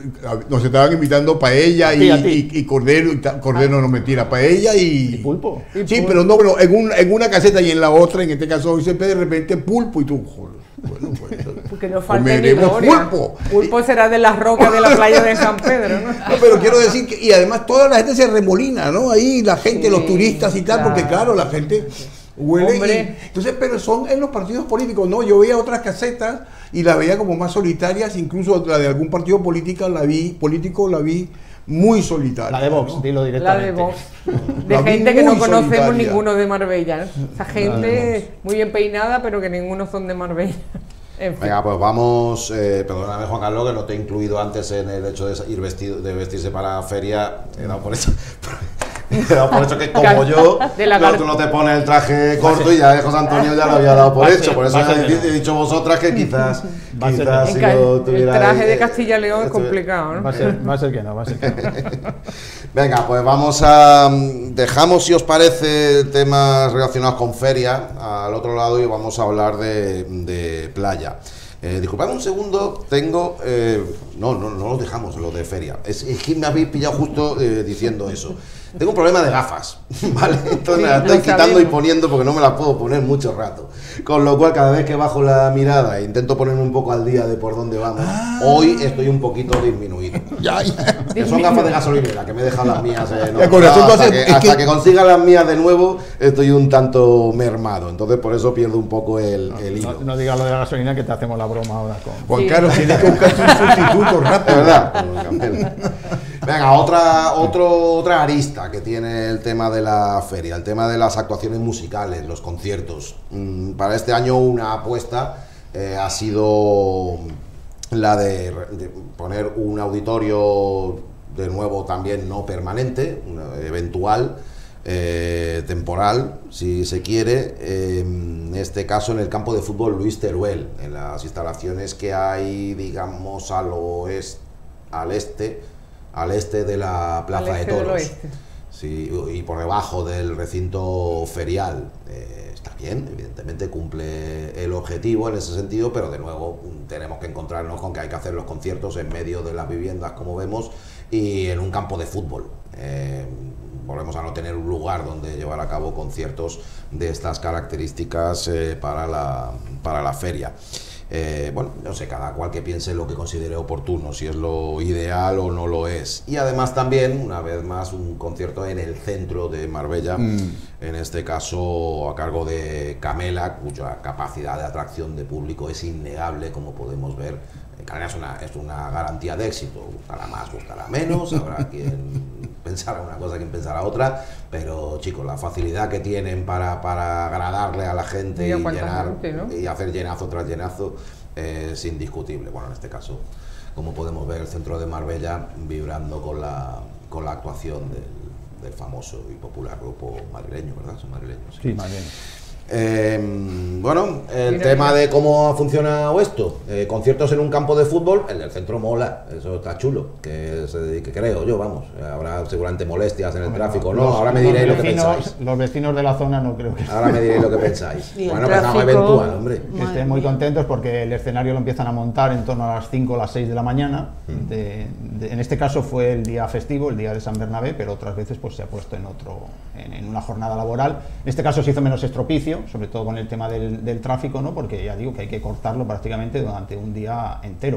nos estaban invitando paella y, y, y cordero, y cordero no mentira, paella y... ¿Y pulpo? Sí, ¿Y pulpo? Pero no, pero en, un, en una caseta y en la otra, en este caso siempre de repente pulpo y tú... Joder, bueno, pues, porque no falte ni gloria. Pulpo. Pulpo será de las rocas de la playa de San Pedro, ¿no? No, pero quiero decir que, y además toda la gente se remolina, ¿no? Ahí la gente, sí, los turistas y tal, claro. Porque claro, la gente huele. Y, entonces, pero son en los partidos políticos, ¿no? Yo veía otras casetas y la veía como más solitarias, incluso la de algún partido político la vi, político la vi muy solitaria. La de Vox, ¿no? Dilo directamente. La de Vox. De gente que no conocemos solitaria. Ninguno de Marbella, ¿no? Esa gente muy bien peinada, pero que ninguno son de Marbella. En fin. Venga, pues vamos, eh, perdóname Juan Carlos, que no te he incluido antes en el hecho de ir vestido, de vestirse para la feria, he dado por eso. Por eso que como yo, De la no, gar- tú no te pones el traje corto y ya José Antonio ya lo había dado por hecho. Por eso he dicho vosotras que quizás, Va a ser quizás que si En ca- lo el tuvierais, traje de eh, Castilla y León es estu- complicado, Va ¿no? a ser, va a ser que no, va a ser que no. Venga, pues vamos a... Dejamos, si os parece, temas relacionados con feria al otro lado y vamos a hablar de, de playa. Eh, disculpadme un segundo, tengo... eh, no, no, no lo dejamos, lo de feria. Es, es que me habéis pillado justo eh, diciendo eso. Tengo un problema de gafas, ¿vale? Entonces Sí, me las lo estoy quitando y sabemos. poniendo porque no me las puedo poner mucho rato. Con lo cual, cada vez que bajo la mirada e intento ponerme un poco al día de por dónde vamos, hoy estoy un poquito disminuido. Ya, ya. Que son gafas de gasolinera, que me dejan las mías. Eh, no, Ya, con razón, hasta tú que, haces- es hasta que- que consiga las mías de nuevo, estoy un tanto mermado. Entonces, por eso pierdo un poco el, el hilo. No, no digas lo de la gasolina que te hacemos la broma ahora con... Juan Sí. Carlos, tienes que buscar un sustituto Es rápido. verdad. Venga, otra, otro, otra arista que tiene el tema de la feria, el tema de las actuaciones musicales, los conciertos. Mm, Para este año una apuesta eh, ha sido la de, re- de poner un auditorio de nuevo también no permanente, una- eventual, eh, temporal, si se quiere, eh, en este caso en el campo de fútbol Luis Teruel, en las instalaciones que hay, digamos, al oeste, al este, al este de la Plaza Al este de del Toros. oeste. Sí, y por debajo del recinto ferial. Eh, está bien, evidentemente cumple el objetivo en ese sentido, pero de nuevo mm, tenemos que encontrarnos con que hay que hacer los conciertos en medio de las viviendas, como vemos, y en un campo de fútbol. Eh, volvemos a no tener un lugar donde llevar a cabo conciertos de estas características eh, para la, para la feria. Eh, bueno, no sé, cada cual que piense lo que considere oportuno, si es lo ideal o no lo es. Y además también, una vez más, un concierto en el centro de Marbella, Mm. en este caso a cargo de Camela, cuya capacidad de atracción de público es innegable, como podemos ver. Camela es una, es una garantía de éxito, gustará más, gustará menos, habrá quien pensará una cosa, quien pensará otra, pero chicos, la facilidad que tienen para, para agradarle a la gente Y a y cuánta llenar gente, ¿no? y hacer llenazo tras llenazo eh, es indiscutible. Bueno, en este caso, como podemos ver, el centro de Marbella vibrando con la, con la actuación del, del famoso y popular grupo madrileño, ¿verdad? Son madrileños. Sí, más bien. Eh, bueno, el Mira, tema mira. de cómo ha funcionado esto, eh, conciertos en un campo de fútbol, el del centro mola, eso está chulo, que se dedique, creo yo, vamos, habrá seguramente molestias en el tráfico, no, Los- ahora me los diréis lo que vecinos- pensáis, Los vecinos de la zona no creo que... ahora me diréis lo que pensáis. Y el Bueno, pues nada, tráfico- eventual, hombre. que Madre estén muy mía. contentos porque el escenario lo empiezan a montar en torno a las cinco o las seis de la mañana. De- de- en este caso fue el día festivo, el día de San Bernabé, pero otras veces pues se ha puesto en otro, en, en una jornada laboral. En este caso se hizo menos estropicio, sobre todo con el tema del, del tráfico, ¿no? Porque ya digo que hay que cortarlo prácticamente durante un día entero.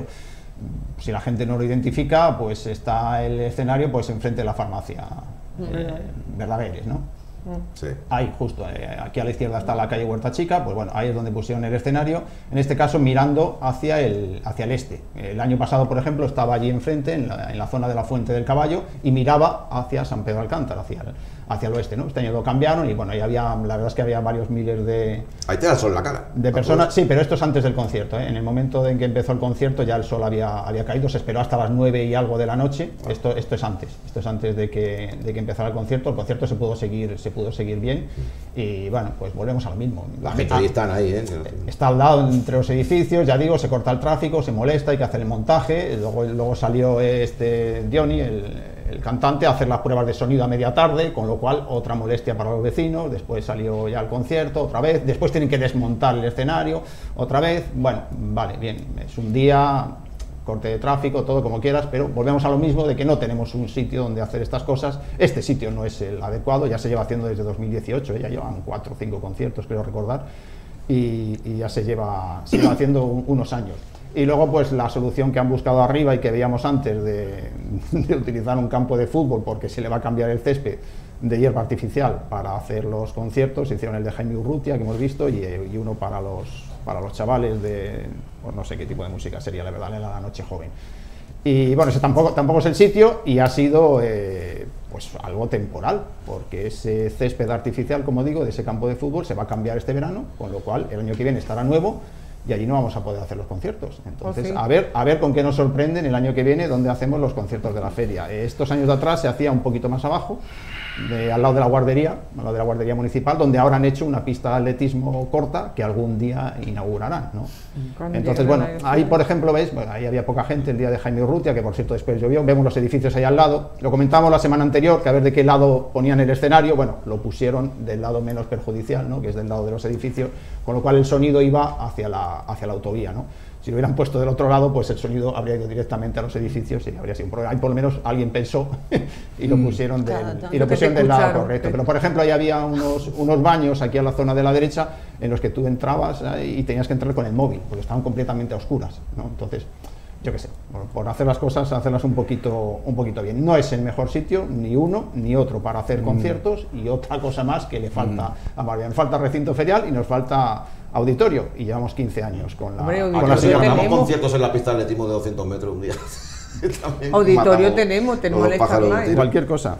Si la gente no lo identifica, pues está el escenario pues enfrente de la farmacia eh, Verdagueres, ¿no? Sí. Ahí, justo, eh, aquí a la izquierda está la calle Huerta Chica, pues bueno, ahí es donde pusieron el escenario, en este caso mirando hacia el, hacia el este. El año pasado, por ejemplo, estaba allí enfrente, en la, en la zona de la Fuente del Caballo, y miraba hacia San Pedro Alcántara, hacia el, hacia el oeste, ¿no? Este año lo cambiaron y bueno, ahí había, la verdad es que había varios miles de, Ahí te da el sol en la cara. de personas, sí, pero esto es antes del concierto, ¿eh? En el momento en que empezó el concierto ya el sol había, había caído, se esperó hasta las nueve y algo de la noche, esto, esto es antes, esto es antes de que, de que empezara el concierto, el concierto se pudo seguir, se pudo seguir bien y bueno, pues volvemos a lo mismo. La gente Ah, ahí están ahí, ¿eh? Está al lado entre los edificios, ya digo, se corta el tráfico, se molesta, hay que hacer el montaje, luego, luego salió este Diony, el, el cantante, a hacer las pruebas de sonido a media tarde, con lo cual otra molestia para los vecinos, después salió ya el concierto otra vez, después tienen que desmontar el escenario otra vez, bueno, vale, bien, es un día, corte de tráfico, todo como quieras, pero volvemos a lo mismo de que no tenemos un sitio donde hacer estas cosas, este sitio no es el adecuado, ya se lleva haciendo desde dos mil dieciocho, ya llevan cuatro o cinco conciertos, creo recordar, y, y ya se lleva, se lleva haciendo un- unos años. Y luego pues la solución que han buscado arriba y que veíamos antes de, de utilizar un campo de fútbol porque se le va a cambiar el césped de hierba artificial para hacer los conciertos, hicieron el de Jaime Urrutia que hemos visto y, y uno para los, para los chavales de, pues no sé qué tipo de música sería, la verdad, en la noche joven. Y bueno, ese tampoco, tampoco es el sitio y ha sido eh, pues algo temporal, porque ese césped artificial, como digo, de ese campo de fútbol se va a cambiar este verano, con lo cual el año que viene estará nuevo y allí no vamos a poder hacer los conciertos. Entonces, Oh, sí. a ver a ver con qué nos sorprenden el año que viene, donde hacemos los conciertos de la feria. Eh, estos años de atrás se hacía un poquito más abajo, de, al lado de la guardería, al lado de la guardería municipal, donde ahora han hecho una pista de atletismo corta que algún día inaugurarán, ¿no? Entonces, bueno, ahí por ejemplo, veis, bueno, ahí había poca gente el día de Jaime Urrutia, que por cierto después llovió, vemos los edificios ahí al lado, lo comentamos la semana anterior, que a ver de qué lado ponían el escenario, bueno, lo pusieron del lado menos perjudicial, ¿no? Que es del lado de los edificios, con lo cual el sonido iba hacia la, hacia la autovía, ¿no? Si lo hubieran puesto del otro lado, pues el sonido habría ido directamente a los edificios y habría sido un problema. Ahí por lo menos alguien pensó y lo pusieron del, Claro, y lo que pusieron te del lado escucharon. correcto. Pero por ejemplo, ahí había unos, unos baños aquí a la zona de la derecha en los que tú entrabas eh, y tenías que entrar con el móvil, porque estaban completamente a oscuras, ¿no? Entonces, yo qué sé, por, por hacer las cosas, hacerlas un poquito, un poquito bien. No es el mejor sitio, ni uno ni otro, para hacer conciertos, y otra cosa más que le falta a Marbella. Nos falta recinto ferial y nos falta auditorio, y llevamos quince años con la, Hombre, con auditorio la Aquí señora. tenemos. hagamos conciertos en la pista de atletismo de doscientos metros un día. También Auditorio matamos tenemos, tenemos los el pájaros de un Starlight. tiro. Cualquier cosa.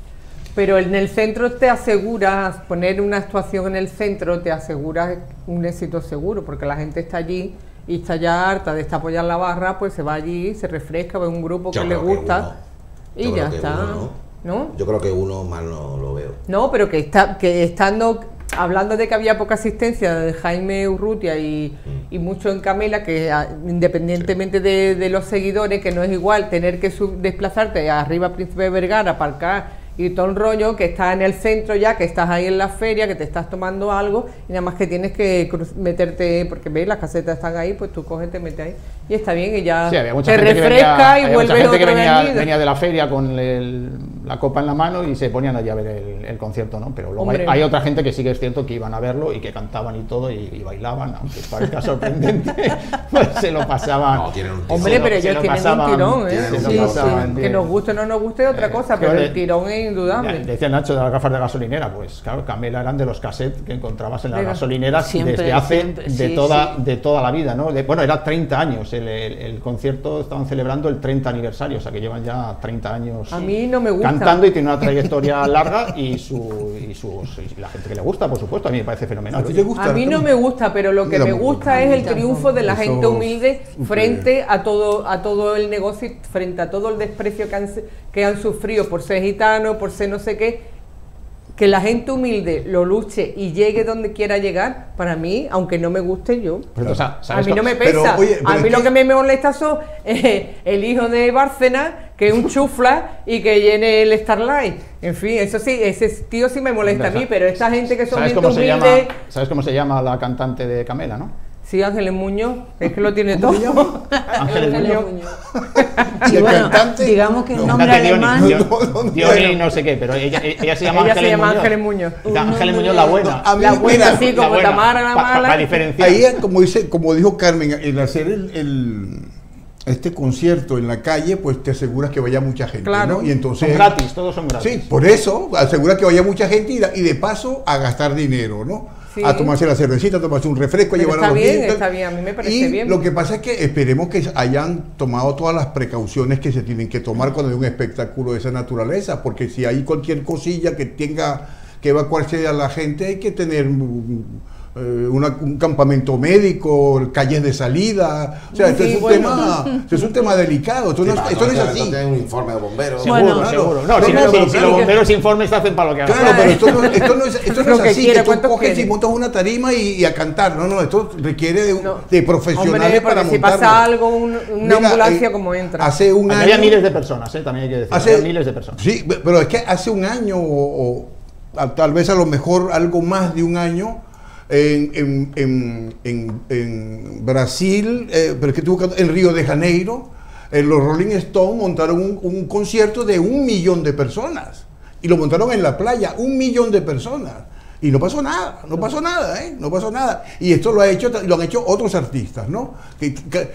Pero en el centro te aseguras, poner una actuación en el centro te asegura un éxito seguro, porque la gente está allí y está ya harta de estar apoyar la barra, pues se va allí, se refresca, ve un grupo Yo que le creo que gusta uno. Yo y creo ya que está. uno, ¿No? ¿no? Yo creo que uno mal no lo veo. No, pero que está, que estando, hablando de que había poca asistencia de Jaime Urrutia y, y mucho en Camela, que a, independientemente de, de los seguidores, que no es igual tener que sub- desplazarte arriba a Príncipe de Vergara, aparcar y todo el rollo, que estás en el centro ya, que estás ahí en la feria, que te estás tomando algo y nada más que tienes que cruz- meterte, porque ves, las casetas están ahí, pues tú coges, te metes ahí y está bien y ya Sí, había mucha te gente que refresca venía, y había vuelves mucha gente que otra vez venía, al nido. venía de la feria con el- la copa en la mano y se ponían allí a ver el, el concierto, ¿no? Pero luego hay, Hombre. hay otra gente que sí que es cierto que iban a verlo y que cantaban y todo y, y bailaban, aunque parezca sorprendente, pues se lo pasaban. No, tienen un tirón. Hombre, se lo- pero se ellos lo tienen pasaban- un tirón, ¿eh? tienen un Sí, tirón. sí, pasaban que bien. nos guste o no nos guste otra Eh, cosa, que pero de- el tirón es indudable. Ya, decía Nacho de las gafas de gasolinera, pues claro, Camela eran de los cassettes que encontrabas en las Venga. gasolineras Siempre, desde hace siempre, de sí, toda sí. de toda la vida, ¿no? De- bueno, era treinta años, el, el- el concierto estaban celebrando el treinta aniversario, o sea que llevan ya treinta años A mí no me gusta. cantando y tiene una trayectoria larga y, su, y, sus- y la gente que le gusta, por supuesto, a mí me parece fenomenal. ¿A ti oye. te gusta? A mí no me gusta, pero lo que Mira, me muy gusta bien. es el triunfo de la Eso gente humilde súper frente a todo a todo el negocio, y frente a todo el desprecio que han, se- que han sufrido por ser gitano, por ser no sé qué. Que la gente humilde lo luche y llegue donde quiera llegar, para mí, aunque no me guste yo. Pero, o sea, A ¿sabes mí no cómo- me pero, pesa. oye, pero a es mí lo que- que me molesta son eh, el hijo de Bárcena, que es un chufla y que llene el Starlight. En fin, eso sí, ese tío sí me molesta a mí, pero esta gente que son ¿Sabes gente cómo, se llama, humilde. ¿Sabes cómo se llama la cantante de Camela, no? Sí, Ángeles Muñoz, es que lo tiene ¿Cómo todo. se llama? Ángeles Ángeles Muñoz. Muñoz. Y ¿El bueno, cantante? digamos que un No. nombre Una que alemán. Dioni, No, no, no. Dioni no sé qué, pero ella, ella se llama Ella se Ángeles llama Muñoz. Ángeles Muñoz. Está Un Ángeles nombre- Muñoz la buena. A mí, La buena, mira, sí, como buena, Tamara la pa- pa- mala. pa diferenciar. Ahí, como dice, como dijo Carmen, el hacer el, el- este concierto en la calle, pues te aseguras que vaya mucha gente, Claro. ¿no? Y entonces, Son gratis, todos son gratis. sí, por eso asegura que vaya mucha gente y, da- y de paso a gastar dinero, ¿no? Sí. A tomarse la cervecita, a tomarse un refresco, a Pero llevar está a los bien, niños y tal. está bien, a mí me parece y bien. Lo que pasa es que esperemos que hayan tomado todas las precauciones que se tienen que tomar cuando hay un espectáculo de esa naturaleza, porque si hay cualquier cosilla que tenga que evacuarse a la gente, hay que tener mm, eh, una- un campamento médico, calles de salida. O sea, esto Sí, es, un bueno. tema, esto es un tema delicado, esto no, es- Sí, esto no es para así. tener un informe de bomberos. Seguro, Bueno, claro. seguro. No, No, si, no, no, si- pero si claro. los bomberos informes te hacen para lo que hagan. Claro, pero esto no, esto no es, esto no Lo es que así, quiera, que tú ¿cuántos coges y quiere? montas una tarima y, y a cantar. No, no, esto requiere de, un- No. de profesionales Hombre, para porque si montarlo. pasa algo, un- una Mira, ambulancia eh, como entra. Hace un Aquí año... había miles de personas, ¿eh? También hay que decir. hace- había miles de personas. Sí, pero es que hace un año o, o a- tal vez a lo mejor algo más de un año en, en, en, en- en Brasil, eh, pero es que estuve buscando, en Río de Janeiro, eh, los Rolling Stones montaron un, un concierto de un millón de personas y lo montaron en la playa, un millón de personas. Y no pasó nada, no pasó nada, ¿eh? No pasó nada. Y esto lo ha hecho, lo han hecho otros artistas, ¿no? Que- que-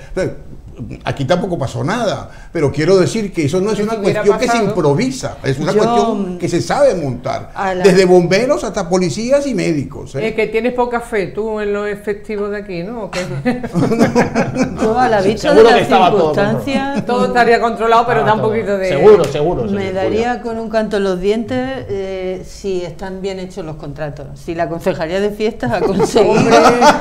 aquí tampoco pasó nada, pero quiero decir que eso no es Pero una si hubiera cuestión que se pasado. improvisa, es una Yo, cuestión que se sabe montar, a la- desde bomberos hasta policías y médicos. ¿eh? Es que tienes poca fe tú en los efectivos de aquí, ¿no? ¿O qué? Yo a la vista de Seguro que las estaba todo circunstancias Todo estaría controlado, pero Ah, da un todo. poquito de... Seguro, seguro. me seguro. daría con un canto en los dientes eh, si están bien hechos los contratos. contratos. Si la Concejalía de Fiestas ha conseguido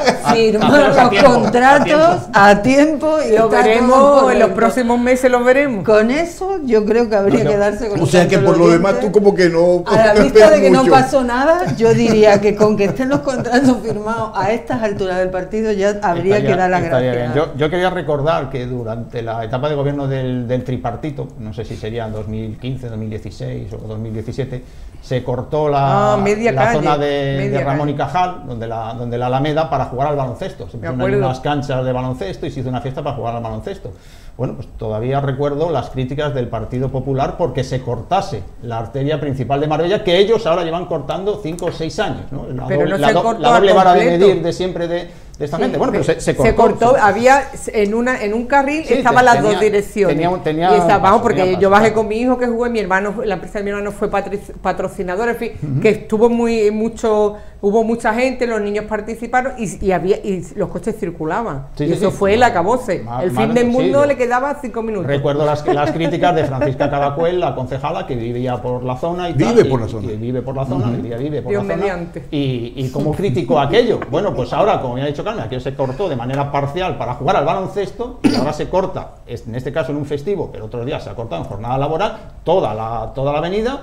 firmar los tiempo, contratos a tiempo, y lo está veremos todo en los correcto. próximos meses, lo veremos. Con eso yo creo que habría No, que darse con o los sea que cantos por los lo demás dientes. tú como que no... A la no vista esperas de que no mucho. pasó nada, yo diría que con que estén los contratos firmados a estas alturas del partido ya habría Estaría- que dar las estaría gracias. bien. Yo, yo quería recordar que durante la etapa de gobierno del, del tripartito, no sé si sería dos mil quince, dos mil dieciséis o dos mil diecisiete, se cortó la, Ah, media la calle, zona de, media de Ramón calle. y Cajal, donde la, donde la Alameda, para jugar al baloncesto. Se pusieron ahí acuerdo. unas canchas de baloncesto y se hizo una fiesta para jugar al baloncesto. Bueno, pues todavía recuerdo las críticas del Partido Popular porque se cortase la arteria principal de Marbella, que ellos ahora llevan cortando cinco o seis años, ¿no? La, Pero doble, no la se do- cortó la doble a vara de completo. medir de siempre de, de esta Sí, gente. Bueno, pero se, se cortó. Se cortó, se- había en una en un carril Sí, estaban te- las tenía- dos direcciones. tenía- tenía y esa, vamos, paso, porque tenía yo paso, bajé claro. con mi hijo que jugué, mi hermano, la empresa de mi hermano fue patri- patrocinador, en fin, que estuvo muy mucho, hubo mucha gente, los niños participaron y, y había y los coches circulaban. Sí, y sí, eso sí. fue el acabose. Ma- El ma- fin del sí, mundo yo- le quedaba cinco minutos. Recuerdo las, las críticas de Francisca Caracuel, la concejala, que vivía por la zona y tal, Vive y- por la zona. y vive por la zona, vivía, vive por Dios la zona. mediante. Y, y cómo criticó aquello. Bueno, pues ahora, como ya ha dicho Carmen, aquello se cortó de manera parcial para jugar al baloncesto y ahora se corta, es- en este caso en un festivo, pero otros días se ha cortado en jornada laboral, toda la, toda la avenida.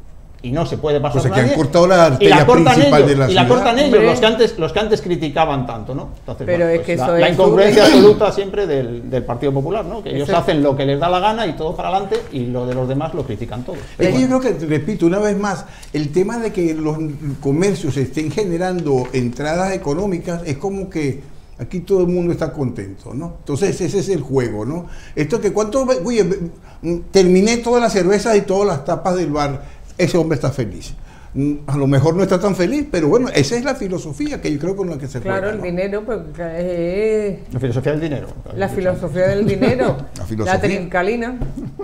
Y no se puede pasar O sea, que nadie, han cortado la y arteria cortan principal ellos, de la y la ciudad. cortan ellos, Hombre. los que antes los que antes criticaban tanto, ¿no? Entonces, Pero bueno, es pues que la, eso la es incongruencia un- absoluta siempre del, del Partido Popular, ¿no? Que ellos Eso- hacen lo que les da la gana y todo para adelante, y lo de los demás lo critican todo. Es que yo creo que, repito una vez más, el tema de que los comercios estén generando entradas económicas es como que aquí todo el mundo está contento, ¿no? Entonces ese es el juego, ¿no? Esto que cuánto, oye, terminé todas las cervezas y todas las tapas del bar, ese hombre está feliz. A lo mejor no está tan feliz, pero bueno, esa es la filosofía que yo creo con la que se Claro, juega, el ¿no? dinero, pues es La filosofía del dinero. la filosofía del dinero, La filosofía. la trincalina.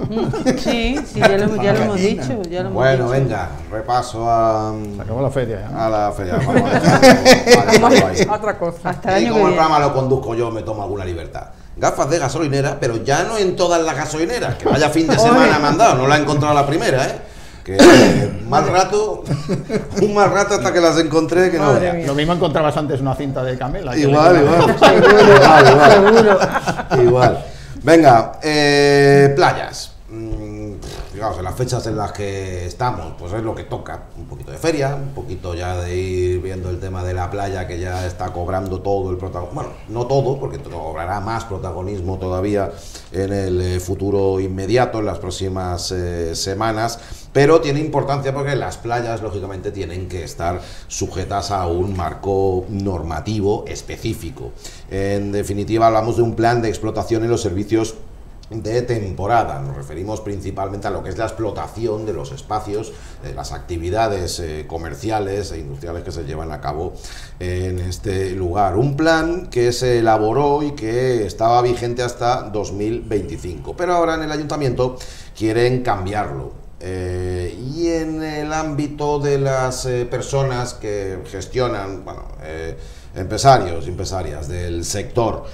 Sí, sí, ya lo, ya lo hemos Gallina. dicho. Ya lo hemos Bueno, dicho. venga, repaso a, Se acabó la feria, ¿eh? a la feria. Vamos a dejarlo- a dejarlo ahí. Otra cosa. Hasta el Y año como que el viene. programa lo conduzco yo, me tomo alguna libertad. Gafas de gasolinera, pero ya no en todas las gasolineras, que vaya fin de semana me han dado, no la he encontrado la primera, ¿eh? Que eh, mal rato, un mal rato hasta que las encontré que no Madre veas. mía. Lo mismo encontrabas antes una cinta de Camela. que Igual, le- igual. igual, igual. Igual. Venga, eh, playas. Mm, Fijaos, en las fechas en las que estamos, pues es lo que toca. Un poquito de feria, un poquito ya de ir viendo el tema de la playa, que ya está cobrando todo el protagonismo. Bueno, no todo, porque cobrará más protagonismo todavía en el eh, futuro inmediato, en las próximas eh, semanas. Pero tiene importancia porque las playas, lógicamente, tienen que estar sujetas a un marco normativo específico. En definitiva, hablamos de un plan de explotación en los servicios de temporada. Nos referimos principalmente a lo que es la explotación de los espacios, de las actividades eh, comerciales e industriales que se llevan a cabo en este lugar. Un plan que se elaboró y que estaba vigente hasta dos mil veinticinco, pero ahora en el ayuntamiento quieren cambiarlo. Eh, y en el ámbito de las eh, personas que gestionan, bueno, eh, empresarios y empresarias del sector,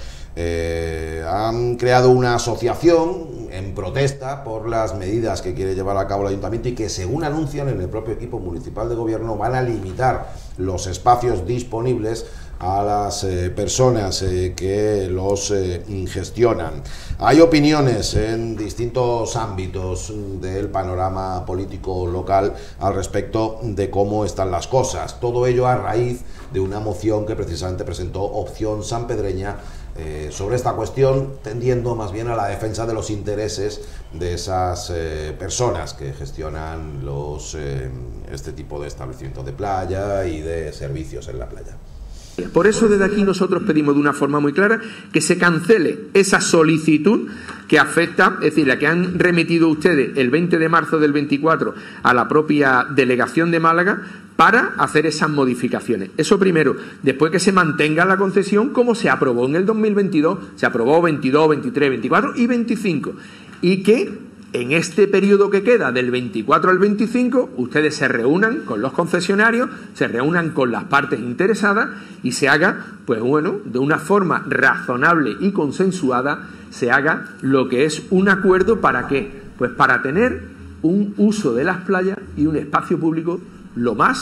Eh, han creado una asociación en protesta por las medidas que quiere llevar a cabo el ayuntamiento y que, según anuncian en el propio equipo municipal de gobierno, van a limitar los espacios disponibles a las eh, personas eh, que los eh, gestionan. Hay opiniones en distintos ámbitos del panorama político local al respecto de cómo están las cosas. Todo ello a raíz de una moción que precisamente presentó Opción Sanpedreña eh, sobre esta cuestión, tendiendo más bien a la defensa de los intereses de esas eh, personas que gestionan los eh, este tipo de establecimientos de playa y de servicios en la playa. Por eso desde aquí nosotros pedimos de una forma muy clara que se cancele esa solicitud que afecta, es decir, la que han remitido ustedes el veinte de marzo del veinticuatro a la propia delegación de Málaga para hacer esas modificaciones. Eso primero. Después que se mantenga la concesión como se aprobó en el dos mil veintidós, se aprobó veintidós, veintitrés, veinticuatro y veinticinco. Y que en este periodo que queda, del veinticuatro al veinticinco, ustedes se reúnan con los concesionarios, se reúnan con las partes interesadas y se haga, pues bueno, de una forma razonable y consensuada, se haga lo que es un acuerdo. ¿Para qué? Pues para tener un uso de las playas y un espacio público lo más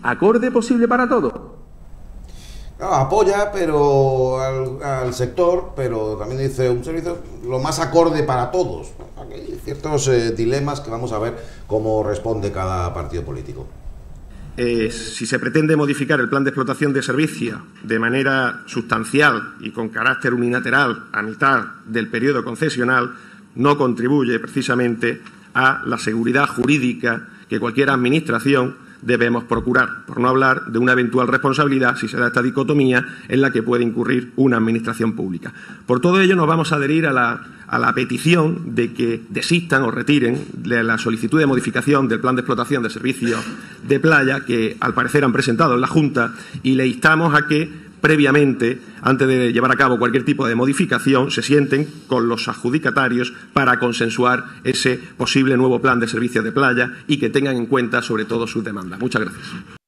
acorde, posible para todos. No, apoya pero al, al sector, pero también dice un servicio lo más acorde para todos. Aquí hay ciertos eh, dilemas que vamos a ver cómo responde cada partido político. Eh, si se pretende modificar el plan de explotación de servicios de manera sustancial y con carácter unilateral a mitad del periodo concesional, no contribuye precisamente a la seguridad jurídica que cualquier administración debemos procurar, por no hablar de una eventual responsabilidad si se da esta dicotomía en la que puede incurrir una administración pública. Por todo ello nos vamos a adherir a la, a la petición de que desistan o retiren de la solicitud de modificación del plan de explotación de servicios de playa que al parecer han presentado en la Junta, y le instamos a que previamente, antes de llevar a cabo cualquier tipo de modificación, se sienten con los adjudicatarios para consensuar ese posible nuevo plan de servicios de playa y que tengan en cuenta sobre todo sus demandas. Muchas gracias.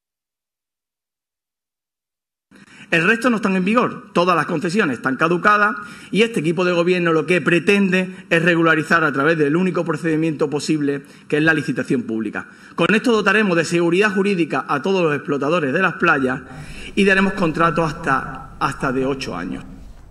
El resto no están en vigor, todas las concesiones están caducadas y este equipo de gobierno lo que pretende es regularizar a través del único procedimiento posible, que es la licitación pública. Con esto dotaremos de seguridad jurídica a todos los explotadores de las playas y daremos contratos hasta, hasta de ocho años.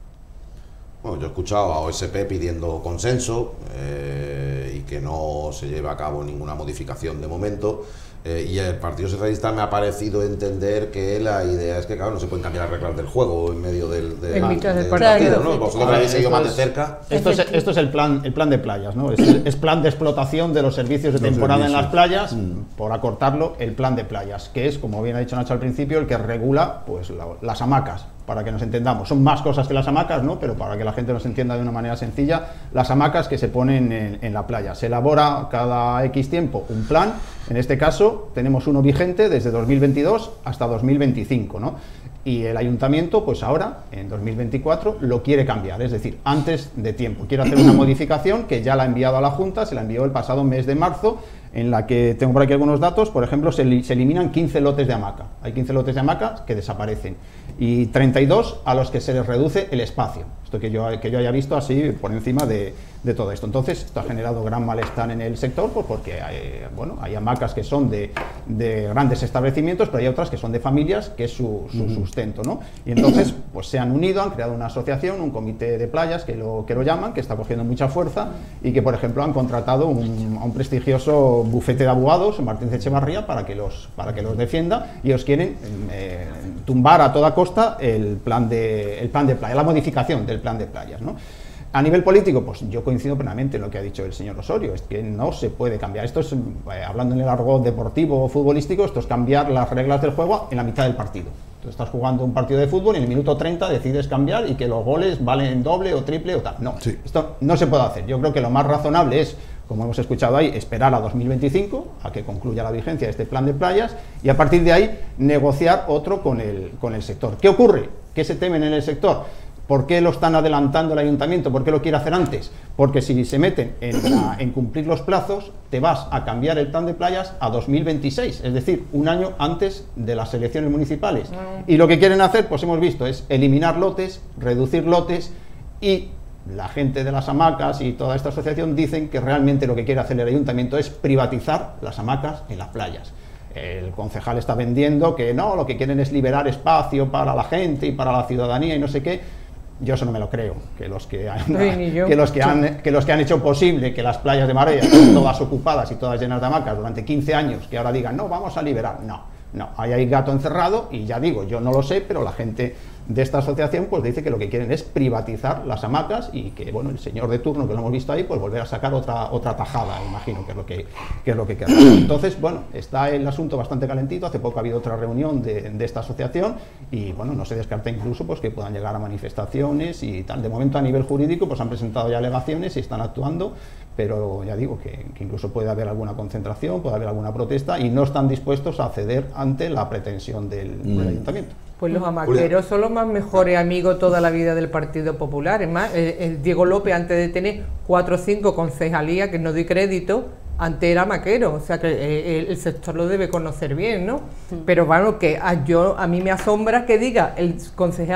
Bueno, yo he escuchado a O S P pidiendo consenso eh, y que no se lleve a cabo ninguna modificación de momento. Eh, y el Partido Socialista me ha parecido entender que la idea es que, claro, no se pueden cambiar las reglas del juego en medio del, de, en mitad del del partido, ¿no? Vosotros habéis seguido más de cerca. Esto es, esto es el plan el plan de playas, ¿no? Es, es plan de explotación de los servicios de temporada en las playas, mm. por acortarlo, el plan de playas, que es, como bien ha dicho Nacho al principio, el que regula pues la, las hamacas. Para que nos entendamos, son más cosas que las hamacas, ¿no? Pero para que la gente nos entienda de una manera sencilla, las hamacas que se ponen en, en la playa. Se elabora cada X tiempo un plan, en este caso tenemos uno vigente desde dos mil veintidós hasta dos mil veinticinco, ¿no? Y el ayuntamiento, pues ahora, en dos mil veinticuatro, lo quiere cambiar, es decir, antes de tiempo. Quiere hacer una modificación que ya la ha enviado a la Junta, se la envió el pasado mes de marzo, en la que tengo por aquí algunos datos. Por ejemplo, se, li se eliminan quince lotes de hamaca. Hay quince lotes de hamacas que desaparecen y treinta y dos a los que se les reduce el espacio. Esto que yo, que yo haya visto así por encima de, de todo esto. Entonces, esto ha generado gran malestar en el sector, pues porque hay, bueno, hay hamacas que son de, de grandes establecimientos, pero hay otras que son de familias, que es su, su sustento, ¿no? Y entonces, pues se han unido, han creado una asociación, un comité de playas, que lo, que lo llaman, que está cogiendo mucha fuerza y que, por ejemplo, han contratado un, a un prestigioso bufete de abogados, Martínez Echevarría, para que los, para que los defienda, y ellos quieren eh, tumbar a toda costa el plan de, el plan de playa, la modificación del plan de playas, ¿no? A nivel político, pues yo coincido plenamente en lo que ha dicho el señor Osorio, es que no se puede cambiar. Esto es, eh, hablando en el argot deportivo o futbolístico, esto es cambiar las reglas del juego en la mitad del partido. Tú estás jugando un partido de fútbol y en el minuto treinta decides cambiar y que los goles valen doble o triple o tal. No, sí. Esto no se puede hacer. Yo creo que lo más razonable es, como hemos escuchado ahí, esperar a dos mil veinticinco, a que concluya la vigencia de este plan de playas, y a partir de ahí negociar otro con el, con el sector. ¿Qué ocurre? ¿Qué se temen en el sector? ¿Por qué lo están adelantando el ayuntamiento? ¿Por qué lo quiere hacer antes? Porque si se meten en, la, en cumplir los plazos, te vas a cambiar el plan de playas a dos mil veintiséis, es decir, un año antes de las elecciones municipales. Y lo que quieren hacer, pues hemos visto, es eliminar lotes, reducir lotes, y la gente de las hamacas y toda esta asociación dicen que realmente lo que quiere hacer el ayuntamiento es privatizar las hamacas en las playas. El concejal está vendiendo que no, lo que quieren es liberar espacio para la gente y para la ciudadanía y no sé qué. Yo eso no me lo creo, que los que han, que los que han, que los que han hecho posible que las playas de Marbella estén todas ocupadas y todas llenas de hamacas durante quince años, que ahora digan, no, vamos a liberar. No, no, ahí hay gato encerrado y ya digo, yo no lo sé, pero la gente de esta asociación pues dice que lo que quieren es privatizar las hamacas y que, bueno, el señor de turno, que lo hemos visto ahí, pues volver a sacar otra otra tajada, imagino que es lo que, que es lo que queda. Entonces, bueno, está el asunto bastante calentito. Hace poco ha habido otra reunión de, de esta asociación y, bueno, no se descarta incluso pues que puedan llegar a manifestaciones y tal. De momento, a nivel jurídico, pues han presentado ya alegaciones y están actuando, pero ya digo que, que incluso puede haber alguna concentración, puede haber alguna protesta y no están dispuestos a ceder ante la pretensión del, mm. del ayuntamiento. Pues los hamaqueros son los más mejores amigos toda la vida del Partido Popular. Es más, el, el Diego López, antes de tener cuatro o cinco concejalías, que no doy crédito, antes era hamaquero, o sea que el, el sector lo debe conocer bien, ¿no? Sí. Pero bueno, que a, yo, a mí me asombra que diga el concejal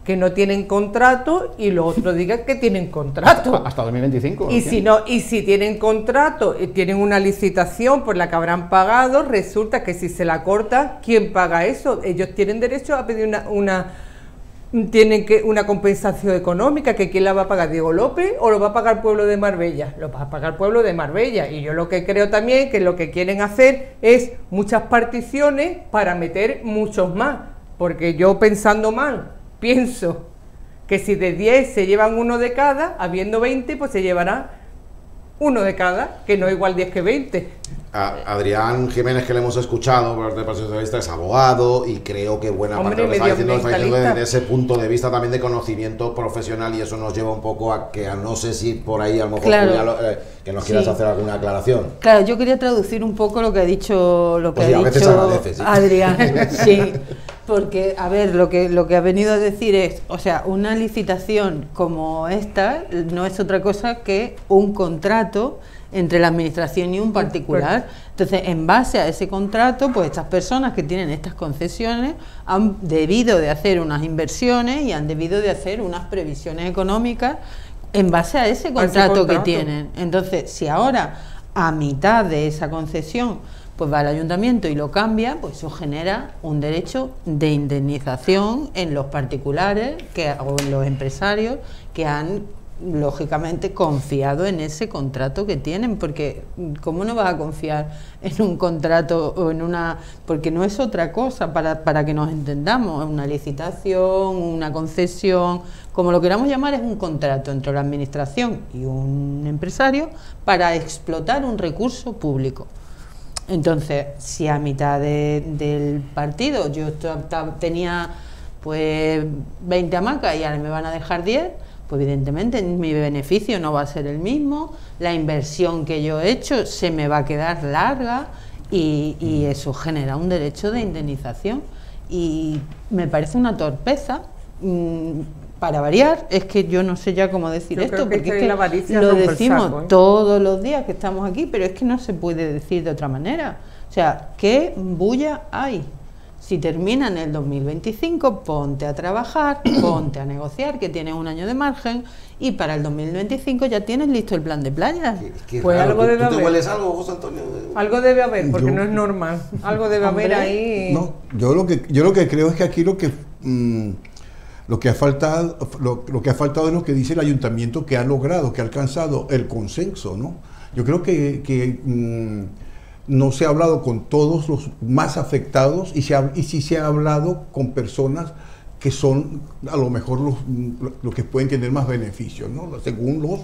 que no tienen contrato y los otros digan que tienen contrato. Hasta dos mil veinticinco. Y si no, y si tienen contrato y tienen una licitación por la que habrán pagado, resulta que si se la corta, ¿quién paga eso? Ellos tienen derecho a pedir una, una tienen que una compensación económica, que ¿quién la va a pagar? ¿Diego López o lo va a pagar el pueblo de Marbella? Lo va a pagar el pueblo de Marbella. Y yo lo que creo también que lo que quieren hacer es muchas particiones para meter muchos más, porque yo pensando mal, pienso que si de diez se llevan uno de cada, habiendo veinte, pues se llevará uno de cada, que no es igual diez que veinte. A Adrián Jiménez, que le hemos escuchado por parte del Partido Socialista, es abogado y creo que buena parte de lo que está diciendo lo está diciendo desde ese punto de vista también de conocimiento profesional, y eso nos lleva un poco a que a no sé si por ahí a lo mejor claro. Julia, eh, que nos quieras sí. hacer alguna aclaración. Claro, yo quería traducir un poco lo que ha dicho lo que pues sí, ha a veces dicho agradece, sí. Adrián. Sí. Porque, a ver, lo que, lo que ha venido a decir es, o sea, una licitación como esta no es otra cosa que un contrato entre la administración y un particular. Entonces, en base a ese contrato, pues estas personas que tienen estas concesiones han debido de hacer unas inversiones y han debido de hacer unas previsiones económicas en base a ese contrato, ese contrato. que tienen. Entonces, si ahora, a mitad de esa concesión, pues va al ayuntamiento y lo cambia, pues eso genera un derecho de indemnización en los particulares que, o en los empresarios que han lógicamente confiado en ese contrato que tienen, porque ¿cómo no vas a confiar en un contrato o en una...? Porque no es otra cosa, para, para que nos entendamos, una licitación, una concesión, como lo queramos llamar, es un contrato entre la administración y un empresario para explotar un recurso público. Entonces, si a mitad de, del partido yo tenía pues veinte hamacas y ahora me van a dejar diez, pues evidentemente mi beneficio no va a ser el mismo, la inversión que yo he hecho se me va a quedar larga y, y eso genera un derecho de indemnización. Y me parece una torpeza, mmm, para variar, es que yo no sé ya cómo decir yo esto, que porque es que lo decimos saco, ¿eh? todos los días que estamos aquí, pero es que no se puede decir de otra manera. O sea, ¿qué bulla hay? Si termina en el dos mil veinticinco, ponte a trabajar, ponte a negociar, que tienes un año de margen, y para el dos mil veinticinco ya tienes listo el plan de playas. Qué pues raro. algo ¿Tú, debe ¿tú te haber. hueles algo, José Antonio? Algo debe haber, porque yo, no es normal. Algo debe haber ahí. No, yo lo que yo lo que creo es que aquí lo que mmm, lo que ha faltado lo, lo que ha faltado es lo que dice el ayuntamiento, que ha logrado, que ha alcanzado el consenso, ¿no? Yo creo que, que mmm, no se ha hablado con todos los más afectados y, se ha, y sí se ha hablado con personas que son a lo mejor los, los que pueden tener más beneficios, ¿no? Según los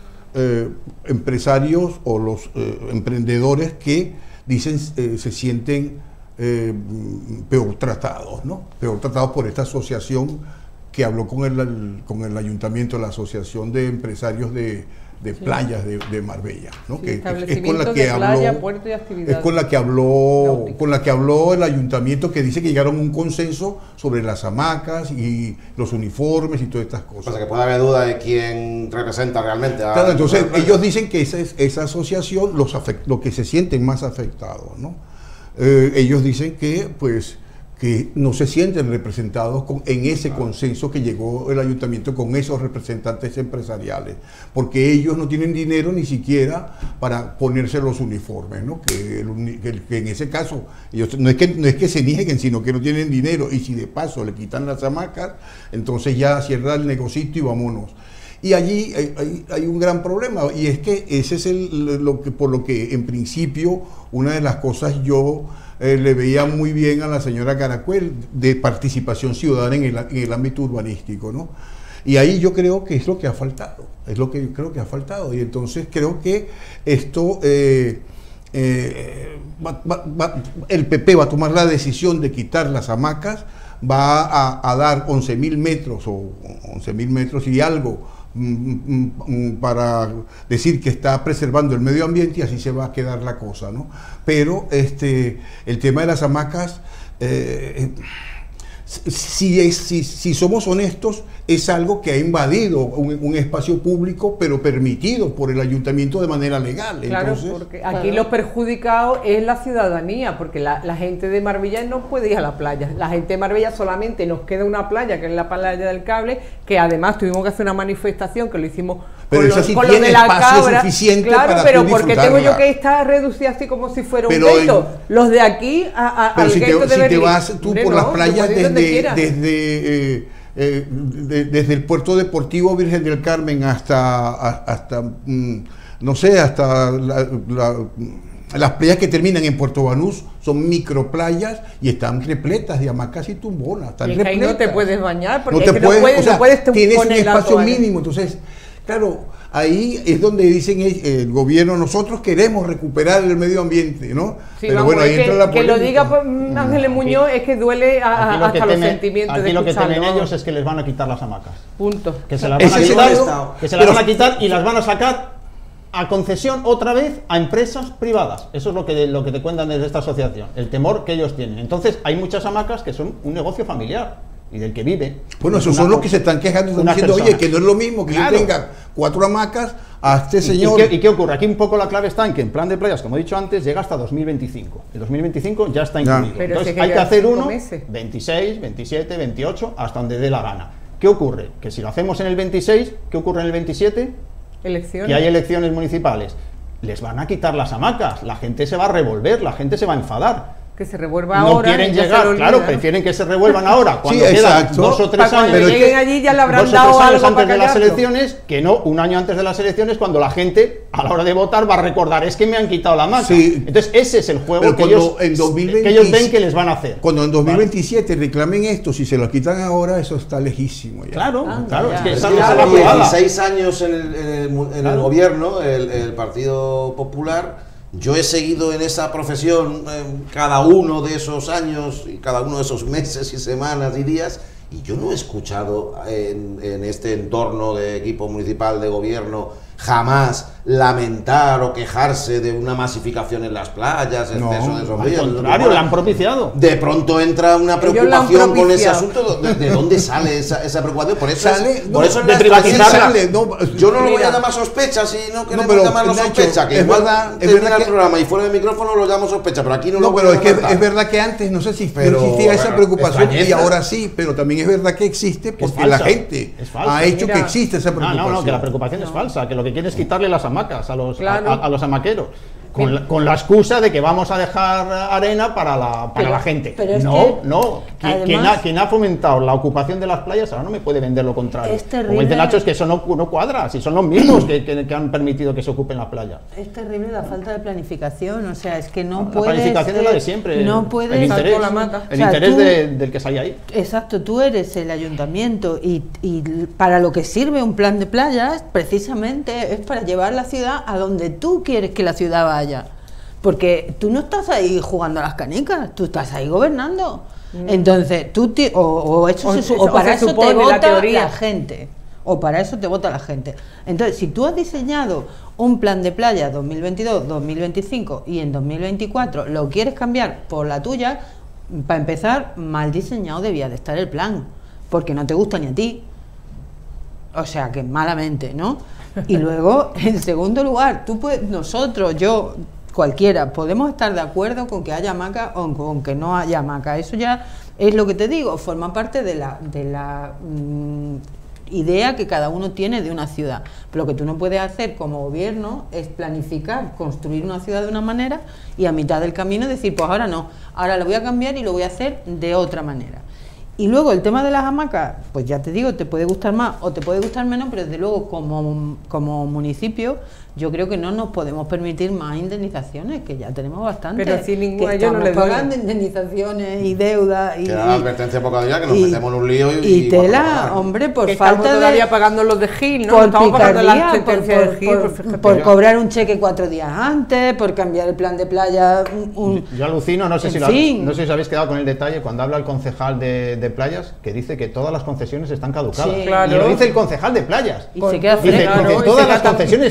eh, empresarios o los eh, emprendedores que dicen eh, se sienten eh, peor tratados, ¿no? Peor tratados por esta asociación que habló con el, con el ayuntamiento, la Asociación de Empresarios de de sí. playas de, de Marbella, ¿no? Sí, que establecimiento es con la que de playa, habló, puerto y actividades. es con la que habló, con la que habló el ayuntamiento, que dice que llegaron a un consenso sobre las hamacas y los uniformes y todas estas cosas. O sea, que puede haber duda de quién representa realmente a... Claro, entonces ellos dicen que esa, es, esa asociación los afect, lo que se sienten más afectados, ¿no? Eh, ellos dicen que pues que no se sienten representados con, en ese consenso que llegó el ayuntamiento con esos representantes empresariales, porque ellos no tienen dinero ni siquiera para ponerse los uniformes, ¿no? Que, el, que, que en ese caso ellos no es que no es que se nieguen, sino que no tienen dinero, y si de paso le quitan las hamacas, entonces ya cierra el negocito y vámonos. Y allí hay, hay, hay un gran problema, y es que ese es el, lo que, por lo que en principio una de las cosas yo eh, le veía muy bien a la señora Caracuel de participación ciudadana en el, en el ámbito urbanístico, ¿no? Y ahí yo creo que es lo que ha faltado, es lo que yo creo que ha faltado, y entonces creo que esto, eh, eh, va, va, va, el P P va a tomar la decisión de quitar las hamacas, va a, a dar once mil metros o once mil metros y algo para decir que está preservando el medio ambiente, y así se va a quedar la cosa, ¿no? Pero este, el tema de las hamacas, eh, si, es, si, si somos honestos, es algo que ha invadido un, un espacio público, pero permitido por el ayuntamiento de manera legal. Claro, Entonces, porque aquí claro. los perjudicados es la ciudadanía, porque la, la gente de Marbella no puede ir a la playa. La gente de Marbella solamente nos queda una playa, que es la playa del Cable, que además tuvimos que hacer una manifestación, que lo hicimos pero con, los, sí con lo de la cabra. Claro, para pero porque tengo yo que estar reducido así como si fuera pero un gueto. En, los de aquí a, a, pero al si gueto te, de si Berlín. te vas tú Hombre, por no, las playas desde, desde eh, eh, de, desde el puerto deportivo Virgen del Carmen hasta, hasta mm, no sé, hasta la, la, las playas que terminan en Puerto Banús son microplayas y están repletas de hamacas y tumbonas. Están y repletas. Ahí no te puedes bañar porque no te es que puedes, no puedes, o sea, no puedes tienes un espacio la mínimo, entonces, claro. Ahí es donde dicen el, el gobierno, nosotros queremos recuperar el medio ambiente, ¿no? Sí, pero vamos, bueno, ahí que, entra la polémica. Que lo diga pues, Ángeles Muñoz aquí, es que duele a, a, hasta que los teme, sentimientos aquí de lo que temen ¿no? ellos es que les van a quitar las hamacas. Punto. Que se las van, a quitar, que se las van a quitar y las van a sacar a concesión otra vez a empresas privadas. Eso es lo que, lo que te cuentan desde esta asociación, el temor que ellos tienen. Entonces hay muchas hamacas que son un negocio familiar y del que vive. Bueno, esos son los que se están quejando, están diciendo, persona. Oye, que no es lo mismo que claro. yo tenga cuatro hamacas a este señor. ¿Y, y, qué, ¿Y qué ocurre? Aquí un poco la clave está en que en plan de playas, como he dicho antes, llega hasta dos mil veinticinco. El dos mil veinticinco ya está incluido. Pero Entonces si hay que hacer uno, meses. veintiséis, veintisiete, veintiocho, hasta donde dé la gana. ¿Qué ocurre? Que si lo hacemos en el veintiséis, ¿qué ocurre en el veintisiete? Elecciones. Que hay elecciones municipales. Les van a quitar las hamacas, la gente se va a revolver, la gente se va a enfadar. Que se revuelva no ahora. No quieren llegar, olvida, claro, ¿no? Prefieren que se revuelvan ahora, cuando sí, quedan exacto. dos o tres para años. Pero lleguen que, allí ya le habrán dos dado o tres años algo antes de las callarlo. elecciones, que no un año antes de las elecciones, cuando la gente, a la hora de votar, va a recordar, es que me han quitado la masa. Sí. Entonces, ese es el juego que ellos, en dos mil veinte, que ellos ven que les van a hacer. Cuando en dos mil veintisiete ¿vale? reclamen esto, si se lo quitan ahora, eso está lejísimo. Ya. Claro, ah, claro, ya. es que es esa que es a la jugada. dieciséis años en el, en el, en claro. el gobierno, el, el Partido Popular. Yo he seguido en esa profesión eh, cada uno de esos años y cada uno de esos meses y semanas y días y yo no he escuchado en, en este entorno de equipo municipal de gobierno jamás lamentar o quejarse de una masificación en las playas, no, exceso de sombríos. Al contrario, la han propiciado. De pronto entra una preocupación con ese asunto. ¿De, de dónde sale esa, esa preocupación? Por eso, sale, es, no, por eso de privatizarla. No, yo no lo voy a llamar sospecha, si no queremos no, pero, llamarlo Nacho, sospecha, que es igual verdad, termina es verdad el que, programa y fuera del micrófono lo llamo sospecha, pero aquí no, no lo pero es que es, es verdad que antes no sé si pero, existía esa bueno, preocupación extrañeza. y ahora sí, pero también es verdad que existe porque la gente ha hecho Mira, que existe esa preocupación. No, no, no, que la preocupación no. es falsa, que lo que quiere es quitarle las hamacas a los, claro. a, a, a los hamaqueros. Con la, con la excusa de que vamos a dejar arena para la, para pero, la gente. Pero es no, que, no. Además, quien, ha, quien ha fomentado la ocupación de las playas ahora no me puede vender lo contrario. Es terrible. Como dice Nacho, es que eso no, no cuadra, si son los mismos que, que, que han permitido que se ocupen las playas. Es terrible la falta de planificación, o sea, es que no la puedes... La planificación es la de siempre. No puedes... El interés, la mata. el o sea, interés tú, de, del que sale ahí. Exacto, tú eres el ayuntamiento y, y para lo que sirve un plan de playas, precisamente es para llevar la ciudad a donde tú quieres que la ciudad vaya. Porque tú no estás ahí jugando a las canicas, tú estás ahí gobernando. Mm. Entonces, tú te, o, o, eso o, se, o, o para o se eso te vota la, la gente. O para eso te vota la gente. Entonces, si tú has diseñado un plan de playa dos mil veintidós dos mil veinticinco y en dos mil veinticuatro lo quieres cambiar por la tuya, para empezar, mal diseñado debía de estar el plan, porque no te gusta ni a ti. O sea, que malamente, ¿no? Y luego, en segundo lugar, tú puedes, nosotros, yo... cualquiera, podemos estar de acuerdo con que haya hamaca o con que no haya hamaca, eso ya es lo que te digo, forma parte de la, de la mmm, idea que cada uno tiene de una ciudad, pero lo que tú no puedes hacer como gobierno es planificar, construir una ciudad de una manera y a mitad del camino decir, pues ahora no, ahora lo voy a cambiar y lo voy a hacer de otra manera. Y luego el tema de las hamacas, pues ya te digo, te puede gustar más o te puede gustar menos, pero desde luego como, como municipio yo creo que no nos podemos permitir más indemnizaciones, que ya tenemos bastante. Pero si ninguna, que yo no le estamos pagando indemnizaciones y deuda y, que era la advertencia poca día que nos y, metemos en un lío y, y, y tela, hombre, por que falta estamos de todavía pagando los de Gil, ¿no? por Estamos pagando picardía, las por, sentencias por, de Gil, por, por, por cobrar un cheque cuatro días antes, por cambiar el plan de playa. Un, un, yo alucino, no sé, si lo, no sé si os habéis quedado con el detalle cuando habla el concejal de, de playas, que dice que todas las concesiones están caducadas. Sí, claro. Y lo dice el concejal de playas. Y se queda dice, fresco, dice, ¿no? todas Y las se concesiones están caducadas.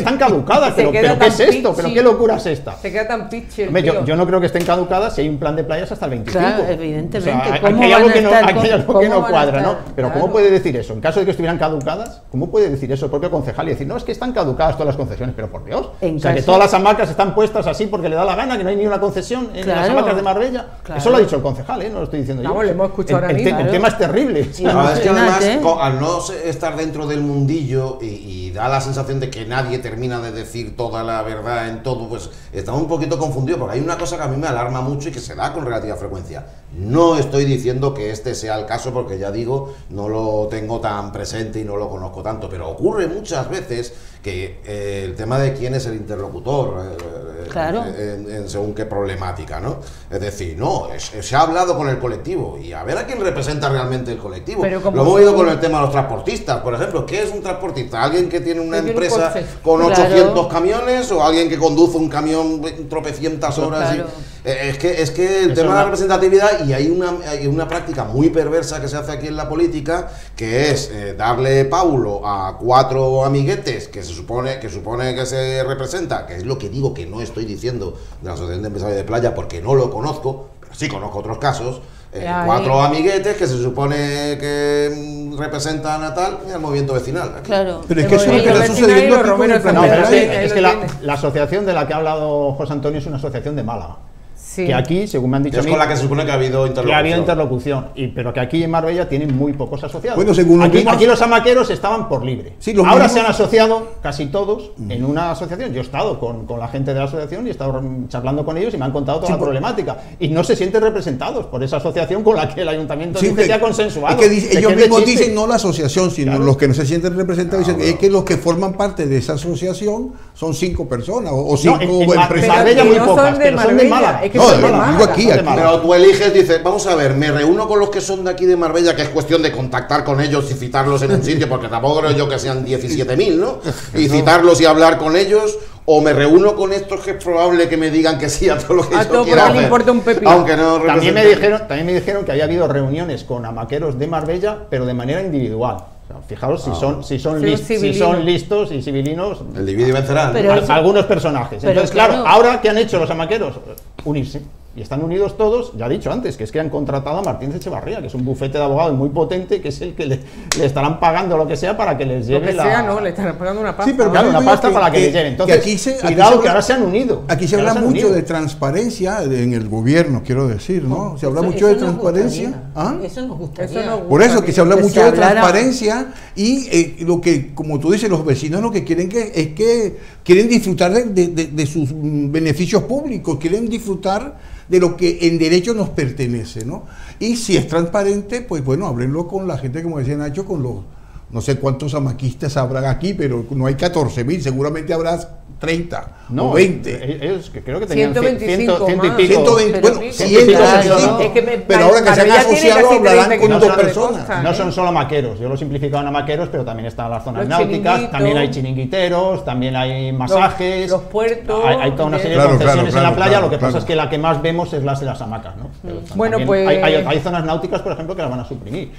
caducadas. Pero, pero ¿qué es esto? ¿Pero qué locura es esta? Se queda tan pichi. Hombre, yo, yo no creo que estén caducadas si hay un plan de playas hasta el veinticinco. Claro, evidentemente. O sea, ¿Cómo hay algo que no, estar, aquí hay algo que no cuadra, ¿no? Pero claro. ¿cómo puede decir eso? En caso de que estuvieran caducadas, ¿cómo puede decir eso el propio concejal y decir, no, es que están caducadas todas las concesiones? Pero por Dios, En o sea, caso... que todas las hamacas están puestas así porque le da la gana, que no hay ni una concesión en claro, las hamacas de Marbella. Claro. Eso lo ha dicho el concejal, ¿eh? No lo estoy diciendo Vamos, yo. le hemos escuchado el, ahora el, mismo. te, el tema es terrible. Sí. No, es que además, Imagínate. co- al no se- estar dentro del mundillo y, y da la sensación de que nadie termina de decir toda la verdad en todo, pues estamos un poquito confundidos, porque hay una cosa que a mí me alarma mucho y que se da con relativa frecuencia. No estoy diciendo que este sea el caso, porque ya digo, no lo tengo tan presente y no lo conozco tanto, pero ocurre muchas veces que eh, el tema de quién es el interlocutor, eh, Claro. en, en según qué problemática, ¿no? Es decir, no, es- se ha hablado con el colectivo y a ver a quién representa realmente el colectivo. Pero como- Lo hemos oído con el tema de los transportistas, por ejemplo. ¿Qué es un transportista? ¿Alguien que tiene una Que tiene un empresa coche. con Claro. ochocientos camiones o alguien que conduce un camión tropecientas horas? y- Claro. Eh, es que es que el Eso tema de la no- representatividad, y hay una, hay una práctica muy perversa que se hace aquí en la política, que es eh, darle Paulo a cuatro amiguetes que se supone que supone que se representa, que es lo que digo, que no estoy diciendo de la Asociación de Empresarios de Playa porque no lo conozco, pero sí conozco otros casos. eh, Ahí. cuatro amiguetes que se supone que mm, representan a tal y al movimiento vecinal. Aquí. Claro. Pero es que eso es lo que Los está vecinos sucediendo y los aquí con el romeros plan No, de pero es también. que, Ahí es lo que la, tiene. la asociación de la que ha hablado José Antonio es una asociación de Málaga. Sí. Que aquí, según me han dicho a Es mí, con la que se supone que ha habido que interlocución. ha habido interlocución, y, pero que aquí en Marbella tienen muy pocos asociados. Bueno, según los aquí, mismos- aquí los hamaqueros estaban por libre. Sí, los Ahora mismos- se han asociado casi todos en una asociación. Yo he estado con, con la gente de la asociación y he estado charlando con ellos y me han contado toda Sí, la por- problemática. Y no se sienten representados por esa asociación con la que el ayuntamiento Sí, dice que- que ha consensuado. es que dice- De ellos que es de mismos chiste. dicen no la asociación, sino Claro. los que no se sienten representados. Ah, dicen, bueno. es que los que forman parte de esa asociación son cinco personas o, o No, cinco en, en Mar- empresarios. Marbella que muy no pocas, son de pero son de Marbella, Málaga. es que No, son de digo Málaga. aquí, Son de aquí. Málaga. Pero tú eliges, dices, vamos a ver, me reúno con los que son de aquí de Marbella, que es cuestión de contactar con ellos y citarlos en un sitio, porque tampoco creo yo que sean diecisiete mil, ¿no? Y citarlos y hablar con ellos, o me reúno con estos que es probable que me digan que sí a todo lo que A yo todo quiera porque le hacer, importa un pepino. aunque no También me, representen. dijeron, también me dijeron que había habido reuniones con amaqueros de Marbella, pero de manera individual. O sea, fijaros si son, si son, Sí, lis- los si civilinos. son listos y civilinos. El divide y vencerá, ¿no? Pero al- eso- algunos personajes. pero Entonces, claro, claro. ahora ¿qué han hecho los amaqueros? Unirse. Y están unidos todos, ya he dicho antes, que es que han contratado a Martínez Echevarría, que es un bufete de abogados muy potente, que es el que le, le estarán pagando lo que sea para que les Lo lleve que la... sea, ¿no? Le están pagando una pasta. Sí, pero Claro, yo una digo pasta para que le lleven. Entonces, aquí se, aquí cuidado, se que habla- ahora se han unido. Aquí se Que ahora habla han mucho unido. de transparencia en el gobierno, quiero decir, ¿no? Se habla Eso- mucho eso de nos transparencia. gustaría. ¿Ah? Eso nos gustaría. Eso nos Por eso que se habla Que mucho se de hablara- transparencia y eh, lo que, como tú dices, los vecinos lo que quieren que es que quieren disfrutar de, de- de- de sus mm, beneficios públicos, quieren disfrutar de lo que en derecho nos pertenece, ¿no? Y si es transparente, pues bueno, háblenlo con la gente, como decía Nacho, con los, no sé cuántos amaquistas habrán aquí, pero no hay catorce mil, seguramente habrá treinta No, o veinte. ellos que creo que tenían ciento veinticinco ciento y más. pico. ciento veinte, pero bueno, sí, ciento claro, veinticinco, es que me- pero ahora que se han Marbella tiene asociado casi hablarán treinta con dos kilómetros de personas. costa. No son solo maqueros, yo lo simplificaba a maqueros, pero también están las zonas Los náuticas, chiringuitos. también hay chiringuiteros, también hay masajes, los puertos, hay, hay toda una de- serie Claro, de concesiones claro, en la playa, claro, lo que claro. pasa es que la que más vemos es las de las hamacas, ¿no? Pero Bueno, también pues- hay, hay- hay zonas náuticas, por ejemplo, que las van a suprimir.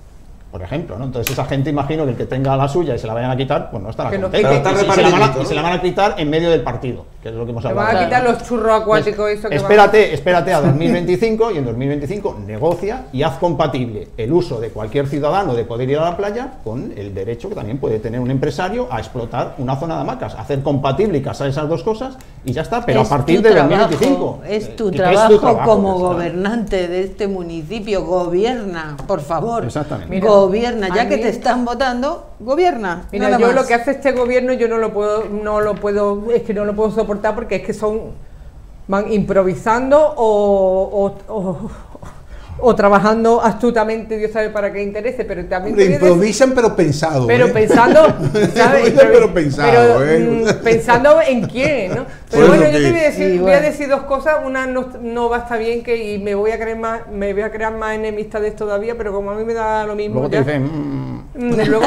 Por ejemplo, ¿no? Entonces esa gente, imagino que el que tenga la suya y se la vayan a quitar, pues no estará Que no contento. quite. Y Pero está se- y se la van a- repartidito, y se la van a quitar en medio del partido, que es lo que hemos Te hablado. van a quitar Claro. los churros acuáticos, eso que Espérate, espérate a dos mil veinticinco y en dos mil veinticinco negocia y haz compatible el uso de cualquier ciudadano de poder ir a la playa con el derecho que también puede tener un empresario a explotar una zona de hamacas, hacer compatible y casar esas dos cosas y ya está, pero Es a partir tu de trabajo, dos mil veinticinco. Es tu Que trabajo, trabajo, como ya está. gobernante de este municipio. Gobierna, por favor. Exactamente. Mira, gobierna, ya a que mí- te están votando, gobierna. Mira, nada yo más. lo que hace este gobierno yo no lo puedo, no lo puedo, es que no lo puedo soportar porque es que son, van improvisando o, o, o, o trabajando astutamente, Dios sabe para qué interese, pero también Hombre, te voy a decir- improvisan pero pensado. pero ¿eh? pensando, ¿sabes? Improvisan, pero pensado, Pero, ¿eh? mm, pensando en quién, ¿no? Pero Por bueno, eso yo te que- voy a decir, Sí, voy a bueno. decir dos cosas. Una no, no va a estar bien que y me voy a creer más, me voy a crear más enemistades todavía, pero como a mí me da lo mismo. Luego te ya. dicen, mm, Mm, luego-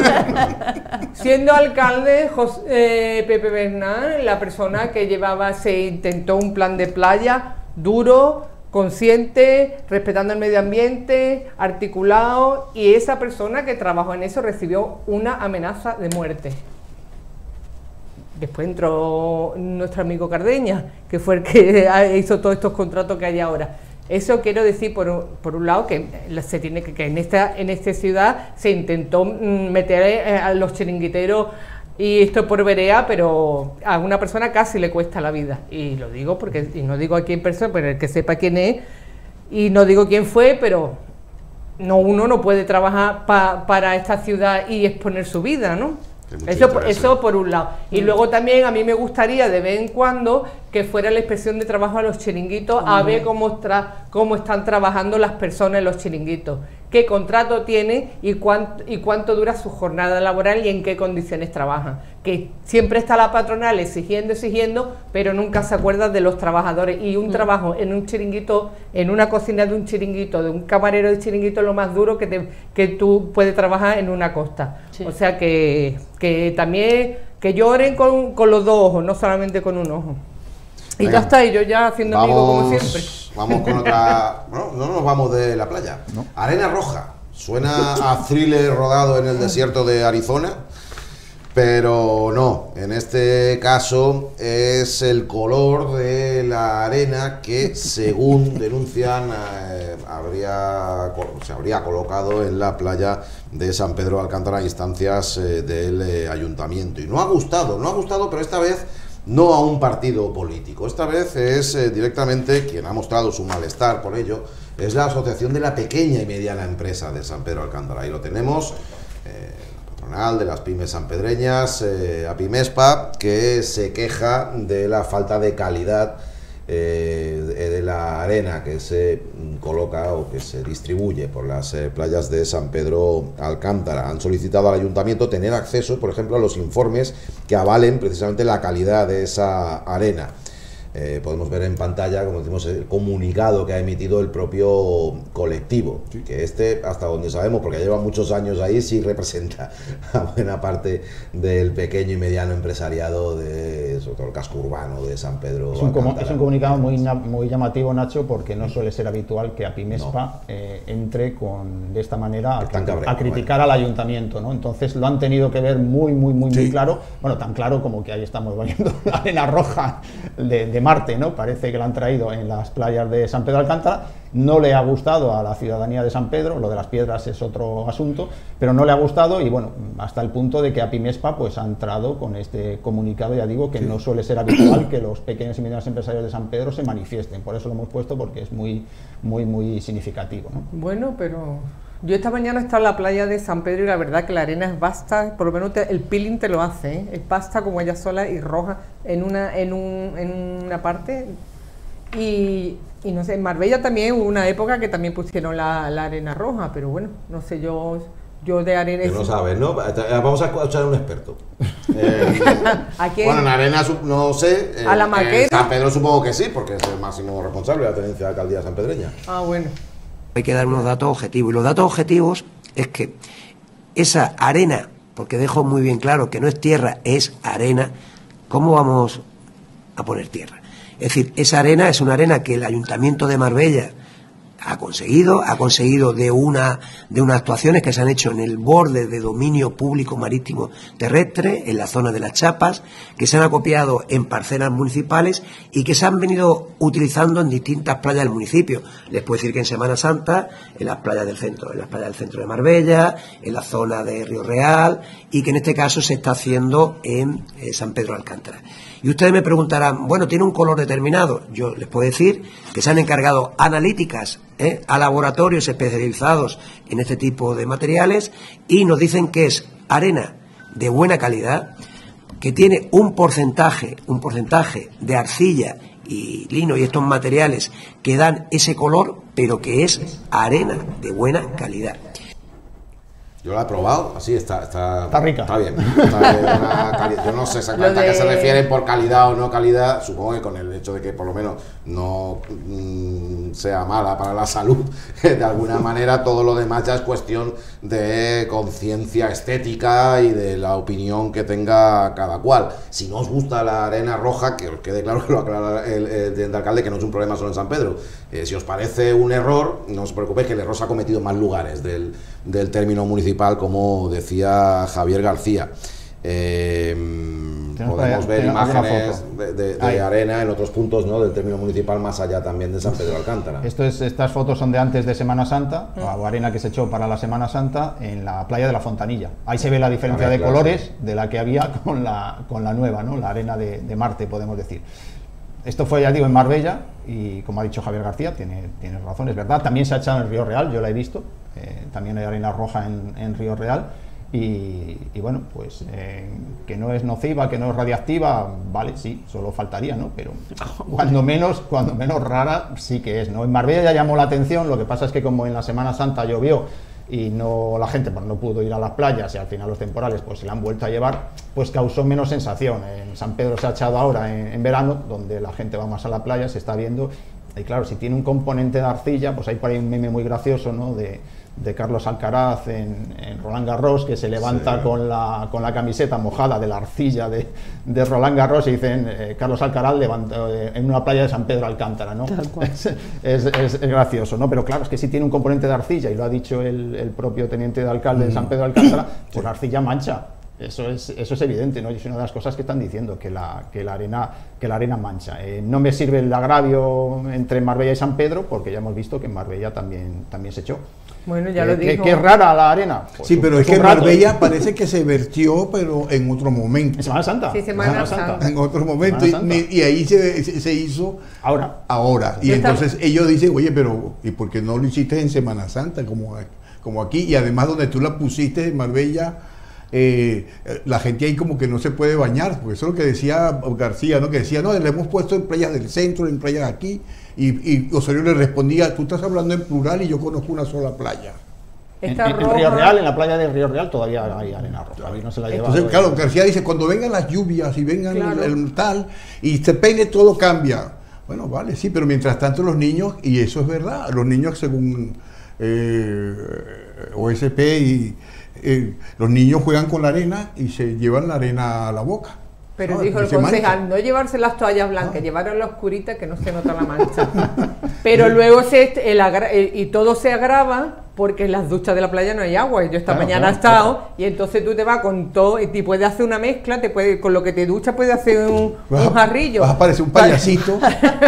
siendo alcalde Jos- eh, Pepe Bernal, la persona que llevaba, se intentó un plan de playa duro, consciente, respetando el medio ambiente, articulado, y esa persona que trabajó en eso recibió una amenaza de muerte. Después entró nuestro amigo Cardeña, que fue el que hizo todos estos contratos que hay ahora. Eso quiero decir, por un, por un lado, que se tiene que, que en esta en esta ciudad se intentó meter a los chiringuiteros, y esto por verea, pero a una persona casi le cuesta la vida. Y lo digo porque, y no digo a quién persona, pero el que sepa quién es, y no digo quién fue, pero no uno no puede trabajar pa, para esta ciudad y exponer su vida, ¿no? Eso, eso por un lado. Y luego también a mí me gustaría de vez en cuando que fuera la inspección de trabajo a los chiringuitos, a ver cómo, tra cómo están trabajando las personas en los chiringuitos, qué contrato tienen y cuánto, y cuánto dura su jornada laboral y en qué condiciones trabajan. Que siempre está la patronal exigiendo, exigiendo, pero nunca se acuerda de los trabajadores. Y un mm. trabajo en un chiringuito, en una cocina de un chiringuito, de un camarero de chiringuito, es lo más duro que, te, que tú puedes trabajar en una costa. Sí. O sea que, que también que lloren con, con los dos ojos, no solamente con un ojo. Y Venga. ya está, y yo ya haciendo vamos, amigo como siempre. Vamos con otra... Bueno, no nos vamos de la playa. No. Arena roja. Suena a thriller rodado en el desierto de Arizona, pero no. En este caso es el color de la arena que, según denuncian, eh, habría, se habría colocado en la playa de San Pedro de Alcántara a instancias eh, del eh, ayuntamiento. Y no ha gustado, no ha gustado, pero esta vez no a un partido político. Esta vez es eh, directamente quien ha mostrado su malestar por ello, es la Asociación de la Pequeña y Mediana Empresa de San Pedro de Alcántara. Ahí lo tenemos, eh, la patronal de las pymes sanpedreñas, eh, APIMESPA, que se queja de la falta de calidad eh, de, de la arena que se coloca o que se distribuye por las eh, playas de San Pedro Alcántara. Han solicitado al ayuntamiento tener acceso, por ejemplo, a los informes que avalen precisamente la calidad de esa arena. Eh, podemos ver en pantalla, como decimos, el comunicado que ha emitido el propio colectivo, sí. que este, hasta donde sabemos, porque lleva muchos años ahí, sí representa a buena parte del pequeño y mediano empresariado de, sobre todo el casco urbano de San Pedro. Es un, como, es un comunicado muy, muy llamativo, Nacho, porque no suele ser habitual que APIMESPA no. eh, entre con, de esta manera a, cabrero, a criticar bueno. al ayuntamiento, ¿no? Entonces lo han tenido que ver muy, muy, muy, sí. muy claro, bueno, tan claro como que ahí estamos bañando la arena roja de, de Marte, ¿no? Parece que la han traído en las playas de San Pedro de Alcántara. No le ha gustado a la ciudadanía de San Pedro, lo de las piedras es otro asunto, pero no le ha gustado y bueno, hasta el punto de que APIMESPA pues ha entrado con este comunicado. Ya digo que sí. no suele ser habitual que los pequeños y medianos empresarios de San Pedro se manifiesten, por eso lo hemos puesto, porque es muy, muy, muy significativo, ¿no? Bueno, pero yo esta mañana he estado en la playa de San Pedro y la verdad que la arena es vasta, por lo menos te, el peeling te lo hace, ¿eh? Es vasta como ella sola y roja en una, en un, en una parte. Y, y no sé, en Marbella también hubo una época que también pusieron la, la arena roja, pero bueno, no sé, yo yo de arena... Tú no sabes, ¿no? Vamos a escuchar a un experto. Eh, ¿A quién? Bueno, en arena no sé. Eh, ¿A la maqueta? En San Pedro supongo que sí, porque es el máximo responsable de la tenencia de alcaldía sanpedreña. Ah, bueno. Hay que dar unos datos objetivos, y los datos objetivos es que esa arena, porque dejo muy bien claro que no es tierra, es arena, ¿cómo vamos a poner tierra? Es decir, esa arena es una arena que el Ayuntamiento de Marbella ha conseguido, ha conseguido de una de unas actuaciones que se han hecho en el borde de dominio público marítimo terrestre, en la zona de las Chapas, que se han acopiado en parcelas municipales y que se han venido utilizando en distintas playas del municipio. Les puedo decir que en Semana Santa, en las playas del centro, en las playas del centro de Marbella, en la zona de Río Real, y que en este caso se está haciendo en eh, San Pedro de Alcántara. Y ustedes me preguntarán, bueno, ¿tiene un color determinado? Yo les puedo decir que se han encargado analíticas ¿eh? a laboratorios especializados en este tipo de materiales y nos dicen que es arena de buena calidad, que tiene un porcentaje, un porcentaje de arcilla y lino y estos materiales que dan ese color, pero que es arena de buena calidad. Yo la he probado, así está, está, está rica. Está bien. Está de una calidad. Yo no sé exactamente de... a qué se refieren por calidad o no calidad. Supongo que con el hecho de que por lo menos no mmm, sea mala para la salud, de alguna manera todo lo demás ya es cuestión de conciencia estética y de la opinión que tenga cada cual. Si no os gusta la arena roja, que os quede claro que lo aclara el, el, el alcalde, que no es un problema solo en San Pedro. Eh, si os parece un error, no os preocupéis, que el error se ha cometido en más lugares del, del término municipal, como decía Javier García. Eh, podemos ver imágenes de, de, de arena en otros puntos, ¿no?, del término municipal, más allá también de San Pedro de Alcántara. Esto es, estas fotos son de antes de Semana Santa, mm. o arena que se echó para la Semana Santa en la playa de la Fontanilla. Ahí se ve la diferencia ver, de claro, colores sí. de la que había con la, con la nueva, ¿no?, la arena de, de Marte, podemos decir. Esto fue, ya digo, en Marbella, y como ha dicho Javier García, tiene, tiene razón, es verdad. También se ha echado en Río Real, yo la he visto, eh, también hay arena roja en, en Río Real. Y, y bueno, pues eh, que no es nociva, que no es radiactiva, vale, sí, solo faltaría, ¿no? Pero cuando menos, cuando menos rara sí que es, ¿no? En Marbella ya llamó la atención, lo que pasa es que como en la Semana Santa llovió y no la gente pues, no pudo ir a las playas y al final los temporales pues se la han vuelto a llevar, pues causó menos sensación. En San Pedro se ha echado ahora en, en verano, donde la gente va más a la playa, se está viendo, y claro, si tiene un componente de arcilla, pues hay por ahí un meme muy gracioso, ¿no?, de de Carlos Alcaraz en, en Roland Garros, que se levanta sí. con, la, con la camiseta mojada de la arcilla de, de Roland Garros y dicen eh, Carlos Alcaraz levanta, eh, en una playa de San Pedro Alcántara, ¿no? Es, es, es, es gracioso, ¿no? Pero claro, es que si tiene un componente de arcilla, y lo ha dicho el, el propio teniente de alcalde mm. de San Pedro Alcántara, pues la arcilla mancha. Eso es, eso es evidente, ¿no? Y es una de las cosas que están diciendo, que la, que la, arena, que la arena mancha. Eh, no me sirve el agravio entre Marbella y San Pedro, porque ya hemos visto que en Marbella también, también se echó. Bueno, ya eh, lo dijo. Que es rara la arena. Pues sí, pero es que en Marbella parece que se vertió, pero en otro momento. ¿En Semana Santa? Sí, Semana Santa. Santa. En otro momento. Y, y ahí se, se, se hizo ahora. Ahora. Y entonces estaba... ellos dicen, oye, pero ¿y por qué no lo hiciste en Semana Santa como, como aquí? Y además donde tú la pusiste en Marbella, eh, la gente ahí como que no se puede bañar, porque eso es lo que decía García, ¿no? Que decía, no, le hemos puesto en playas del centro, en playas aquí. Y, y Osorio le respondía, tú estás hablando en plural y yo conozco una sola playa. En, en, en Río Real, en la playa de Río Real todavía hay arena roja, no se la lleva. Entonces, claro, García dice, cuando vengan las lluvias y vengan claro. el, el tal, y se peine, todo cambia. Bueno, vale, sí, pero mientras tanto los niños, y eso es verdad, los niños según eh, O S P, y, eh, los niños juegan con la arena y se llevan la arena a la boca. Pero no, dijo el concejal, no llevarse las toallas blancas, no. llevarlas la oscurita que no se nota la mancha. Pero luego se, el agra, el, y todo se agrava porque en las duchas de la playa no hay agua. Y yo esta claro, mañana claro, he estado claro. y entonces tú te vas con todo y te puedes hacer una mezcla, te puede, con lo que te duchas puedes hacer un, un jarrillo. Vas a parecer un payasito.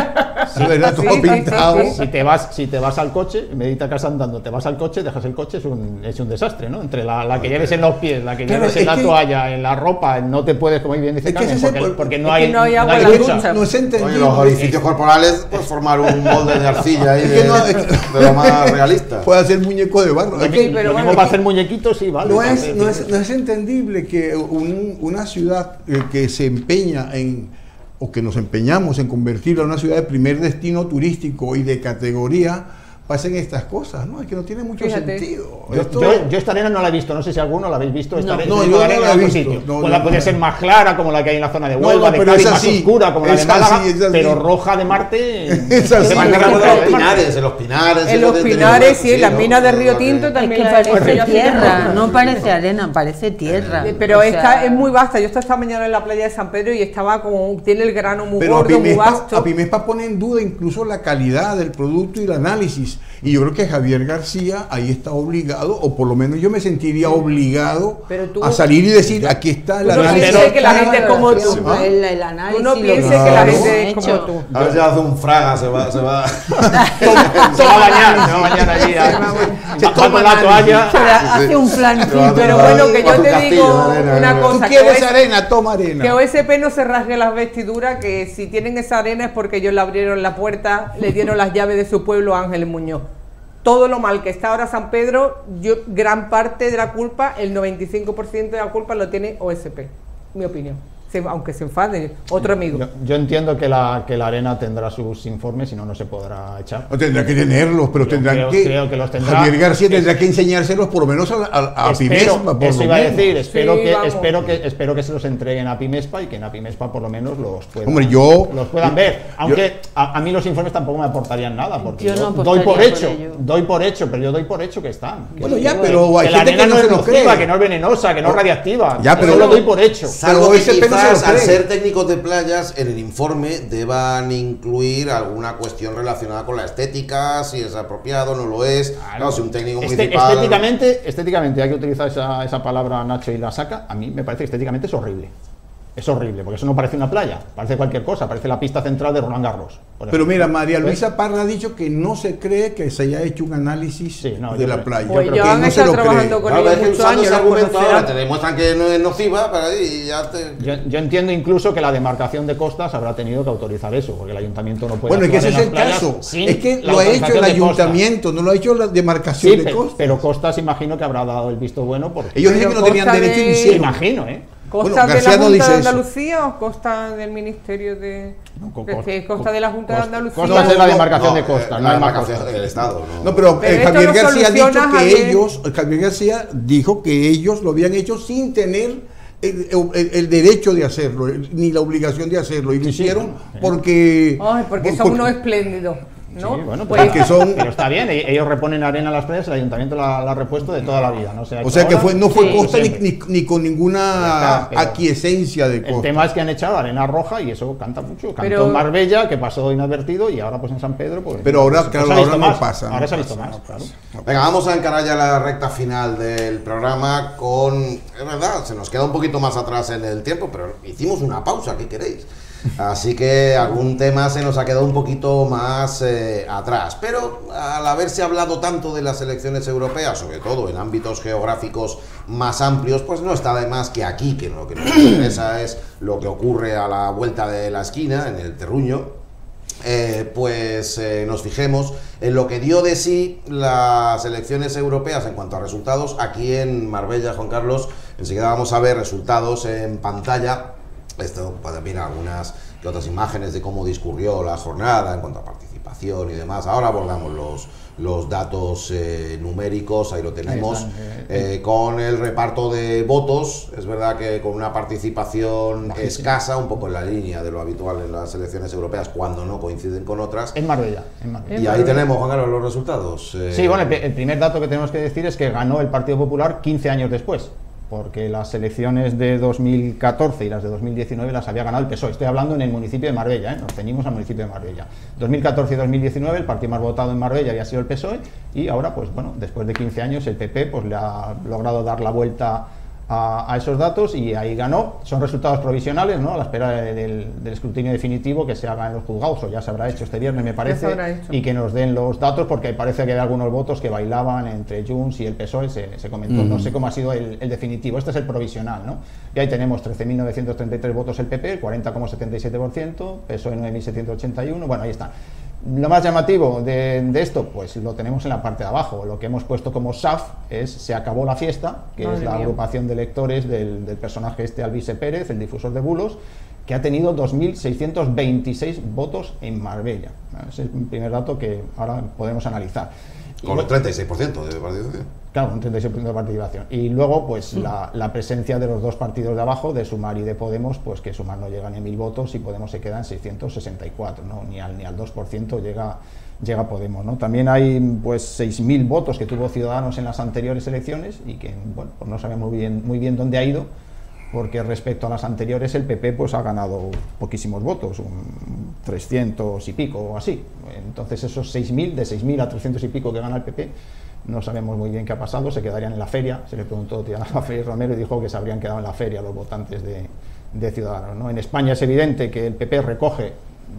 Sí, ¿verdad? Todo sí, pintado. Sí, sí, sí. Si, te vas, si te vas al coche, medita casa andando, te vas al coche, dejas el coche, es un, es un desastre, ¿no? Entre la, la que lleves en los pies, la que claro, lleves en la que... toalla, en la ropa, no te puedes, como bien dice Carmen, porque, por... porque no, hay, es que no hay agua no hay en la ducha. No es entendido. Oye, los orificios corporales, pues formar un molde de arcilla ahí de, no, de lo más realista. Puede hacer muñeco de barro. Es que, pero bueno, para hacer muñequitos, sí, vale. No es, no es, no es entendible que un, una ciudad que se empeña en, o que nos empeñamos en convertirla en una ciudad de primer destino turístico y de categoría, pasen estas cosas, ¿no? Es que no tiene mucho Fíjate. sentido. Yo, Esto... yo, yo esta arena no la he visto, no sé si alguno la habéis visto. Esta no, arena, no, yo no, arena no la he visto. Sitio. No, pues no, la puede no, ser más clara, como la que hay en la zona de Huelva, no, no, de pero Cádiz, es más así, oscura, como la de Málaga, así, pero roja de Marte. Es así. En los Pinares, en los Pinares. En los Pinares, sí, en las minas de Río Tinto también parece tierra, no parece arena, parece tierra. Pero esta es muy vasta. Yo estaba esta mañana en la playa de San Pedro y estaba como, tiene el grano muy gordo, muy vasto. A Pimespa pone en duda incluso la calidad del producto y el análisis. Y yo creo que Javier García ahí está obligado, o por lo menos yo me sentiría obligado tú, a salir y decir, aquí está el análisis. No pienses que la gente es como tú. Sí, ¿no? El, el análisis, tú no pienses que la gente es como tú. A ver si hace un fraga, se va, se va. se va a bañar, se va a bañar allí. Se toma la toalla. Hace un plan. Pero bueno, que yo te digo una cosa. Tú quieres arena, toma arena. Que O S P no se rasgue las vestiduras, que si tienen esa arena es porque ellos le abrieron la puerta, le dieron las llaves de su pueblo a Ángel Muñoz. Todo lo mal que está ahora San Pedro, yo gran parte de la culpa, el noventa y cinco por ciento de la culpa lo tiene O S P, mi opinión. Se, aunque se enfade, otro amigo. Yo, yo entiendo que la, que la arena tendrá sus informes y no, no se podrá echar. No tendrá que tenerlos, pero yo tendrán creo, que... Creo que los tendrá. Javier García tendrá que enseñárselos por lo menos a, a, a Pimespa. Eso iba a decir, espero, sí, que, espero, que, espero que se los entreguen a Pimespa y que en a Pimespa por lo menos los puedan, Hombre, yo, los puedan yo, ver. Aunque yo, a, a mí los informes tampoco me aportarían nada, porque yo, yo no doy por hecho, por doy por hecho, pero yo doy por hecho que están. Que bueno, ya, pero hay que gente la arena que no no se es lo nociva, cree. que no es venenosa, que no es radiactiva. Ya, pero eso lo doy por hecho. Salvo que quizá quizás al ser técnicos de playas en el informe deban incluir alguna cuestión relacionada con la estética, si es apropiado, no lo es. Claro, no, si un técnico este, municipal... Estéticamente, estéticamente, hay que utilizar esa, esa palabra, Nacho, y la saca, a mí me parece que estéticamente es horrible. Es horrible, porque eso no parece una playa, parece cualquier cosa, parece la pista central de Roland Garros. Pero mira, María Luisa Parra ha dicho que no se cree que se haya hecho un análisis sí, no, de la creo, playa. Pues yo creo que han no estado trabajando con claro, ellos muchos años. Ese argumento ahora te demuestran que no es nociva para y ya te... yo, yo entiendo incluso que la demarcación de costas habrá tenido que autorizar eso, porque el ayuntamiento no puede... Bueno, es que ese es el caso, es que lo ha hecho el ayuntamiento, no lo ha hecho la demarcación sí, de costas. Pero Costas imagino que habrá dado el visto bueno porque... Ellos dicen que no tenían derecho y hicieron. Imagino, ¿eh? ¿Costa bueno, de la Junta no de Andalucía eso. o costa del Ministerio de...? No, con, es que es costa de la Junta costa, de Andalucía. Costa es la demarcación no, de costa, eh, no hay más costa del Estado. No, no pero, pero eh, Javier García ha dicho que Javier. ellos, Javier García dijo que ellos lo habían hecho sin tener el, el, el derecho de hacerlo, ni la obligación de hacerlo, y lo sí, hicieron sí. Ay, porque... porque por, son por, unos espléndidos. ¿no? Sí, bueno, pues, pero, que son... pero está bien, ellos reponen arena a las playas, el ayuntamiento la, la ha repuesto de toda la vida. ¿no? O sea, o sea que fue, no fue sí, costa ni, ni, ni con ninguna está, aquiescencia de costa. El tema es que han echado arena roja y eso canta mucho. Cantó pero, en Marbella, que pasó inadvertido, y ahora pues en San Pedro... Pues, pero ahora, pues, claro, pues ahora no más, pasa. Ahora no se ha visto pasa, más, no claro. No Venga, vamos a encarar ya la recta final del programa con... Es verdad, se nos queda un poquito más atrás en el tiempo, pero hicimos una pausa, ¿qué queréis? Así que algún tema se nos ha quedado un poquito más eh, atrás. Pero al haberse hablado tanto de las elecciones europeas, sobre todo en ámbitos geográficos más amplios, pues no está de más que aquí, que lo que nos interesa es lo que ocurre a la vuelta de la esquina, en el terruño, eh, pues eh, nos fijemos en lo que dio de sí las elecciones europeas en cuanto a resultados aquí en Marbella, Juan Carlos. Enseguida vamos a ver resultados en pantalla. Esto puede ver algunas que otras imágenes de cómo discurrió la jornada en cuanto a participación y demás. Ahora abordamos los, los datos eh, numéricos, ahí lo tenemos, ahí están, eh, eh, con el reparto de votos. Es verdad que con una participación bajísima, escasa, un poco en la línea de lo habitual en las elecciones europeas cuando no coinciden con otras. En Marbella. En Marbella. Y ahí tenemos, Juan Carlos, los resultados. Eh, sí, bueno, el, el primer dato que tenemos que decir es que ganó el Partido Popular quince años después, porque las elecciones de dos mil catorce y las de dos mil diecinueve las había ganado el P S O E. Estoy hablando en el municipio de Marbella, ¿eh? Nos ceñimos al municipio de Marbella. dos mil catorce y dos mil diecinueve el partido más votado en Marbella había sido el P S O E, y ahora, pues bueno, después de quince años el P P pues le ha logrado dar la vuelta a, a esos datos y ahí ganó. Son resultados provisionales, ¿no? A la espera del, del escrutinio definitivo que se haga en los juzgados, o ya se habrá hecho este viernes, me parece, y que nos den los datos, porque parece que hay algunos votos que bailaban entre Junts y el P S O E, se, se comentó. Mm. No sé cómo ha sido el, el definitivo, este es el provisional, ¿no? Y ahí tenemos trece mil novecientos treinta y tres votos el P P, cuarenta coma setenta y siete por ciento, P S O E nueve mil setecientos ochenta y uno, bueno, ahí está. Lo más llamativo de, de esto, pues lo tenemos en la parte de abajo. Lo que hemos puesto como S A F es Se acabó la fiesta, que Madre es la mía. agrupación de electores del, del personaje este Alvise Pérez, el difusor de bulos, que ha tenido dos mil seiscientos veintiséis votos en Marbella. Es el primer dato que ahora podemos analizar. Con el treinta y seis por ciento de participación. Claro, un treinta y seis por ciento de participación. Y luego, pues mm. la, la presencia de los dos partidos de abajo, de Sumar y de Podemos, pues que Sumar no llega ni a mil votos y Podemos se queda en seiscientos sesenta y cuatro, ¿no? Ni al, ni al dos por ciento llega, llega Podemos, ¿no? También hay pues seis mil votos que tuvo Ciudadanos en las anteriores elecciones y que, bueno, pues no sabemos muy bien, muy bien dónde ha ido, porque respecto a las anteriores el P P pues ha ganado poquísimos votos, un trescientos y pico o así. Entonces esos seis mil, de seis mil a trescientos y pico que gana el P P, no sabemos muy bien qué ha pasado, se quedarían en la feria. Se le preguntó a Félix Romero y dijo que se habrían quedado en la feria los votantes de, de Ciudadanos, ¿no? En España es evidente que el P P recoge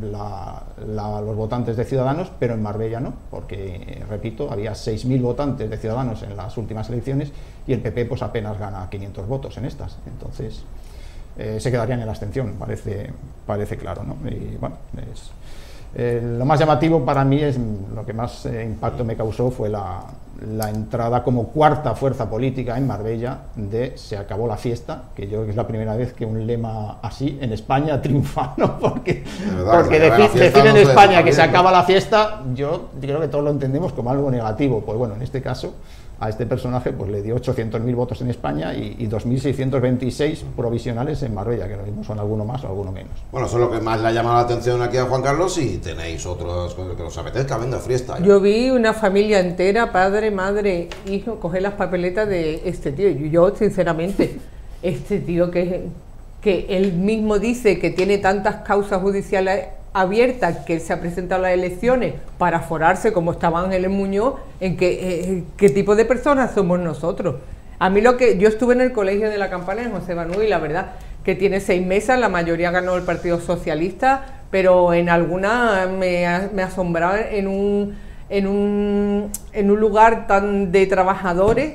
la, la, los votantes de Ciudadanos, pero en Marbella no, porque, repito, había seis mil votantes de Ciudadanos en las últimas elecciones y el P P pues apenas gana quinientos votos en estas. Entonces eh, se quedarían en la abstención, parece, parece claro, ¿no? Y bueno, es, eh, lo más llamativo para mí es, lo que más eh, impacto me causó fue la, la entrada como cuarta fuerza política en Marbella de Se acabó la fiesta, que yo creo que es la primera vez que un lema así en España triunfa, ¿no? Porque, verdad, porque decir, decir en España que se acaba la fiesta, yo creo que todos lo entendemos como algo negativo. Pues bueno, en este caso a este personaje pues le dio ochocientos mil votos en España y, y dos mil seiscientos veintiséis provisionales en Marbella, que lo mismo son alguno más o alguno menos. Bueno, eso es lo que más le ha llamado la atención aquí a Juan Carlos, y tenéis otros que os apetezca, venga, fiesta. Yo vi una familia entera, padre, madre, hijo, coger las papeletas de este tío. Yo, sinceramente, este tío que que él mismo dice que tiene tantas causas judiciales abiertas, que él se ha presentado a las elecciones para forarse como estaba Ángeles Muñoz, en que, eh, qué tipo de personas somos nosotros. A mí lo que, yo estuve en el colegio de la Campana en José Banú y la verdad que tiene seis mesas, la mayoría ganó el Partido Socialista, pero en alguna me, me asombraba en un, en un, en un lugar tan de trabajadores,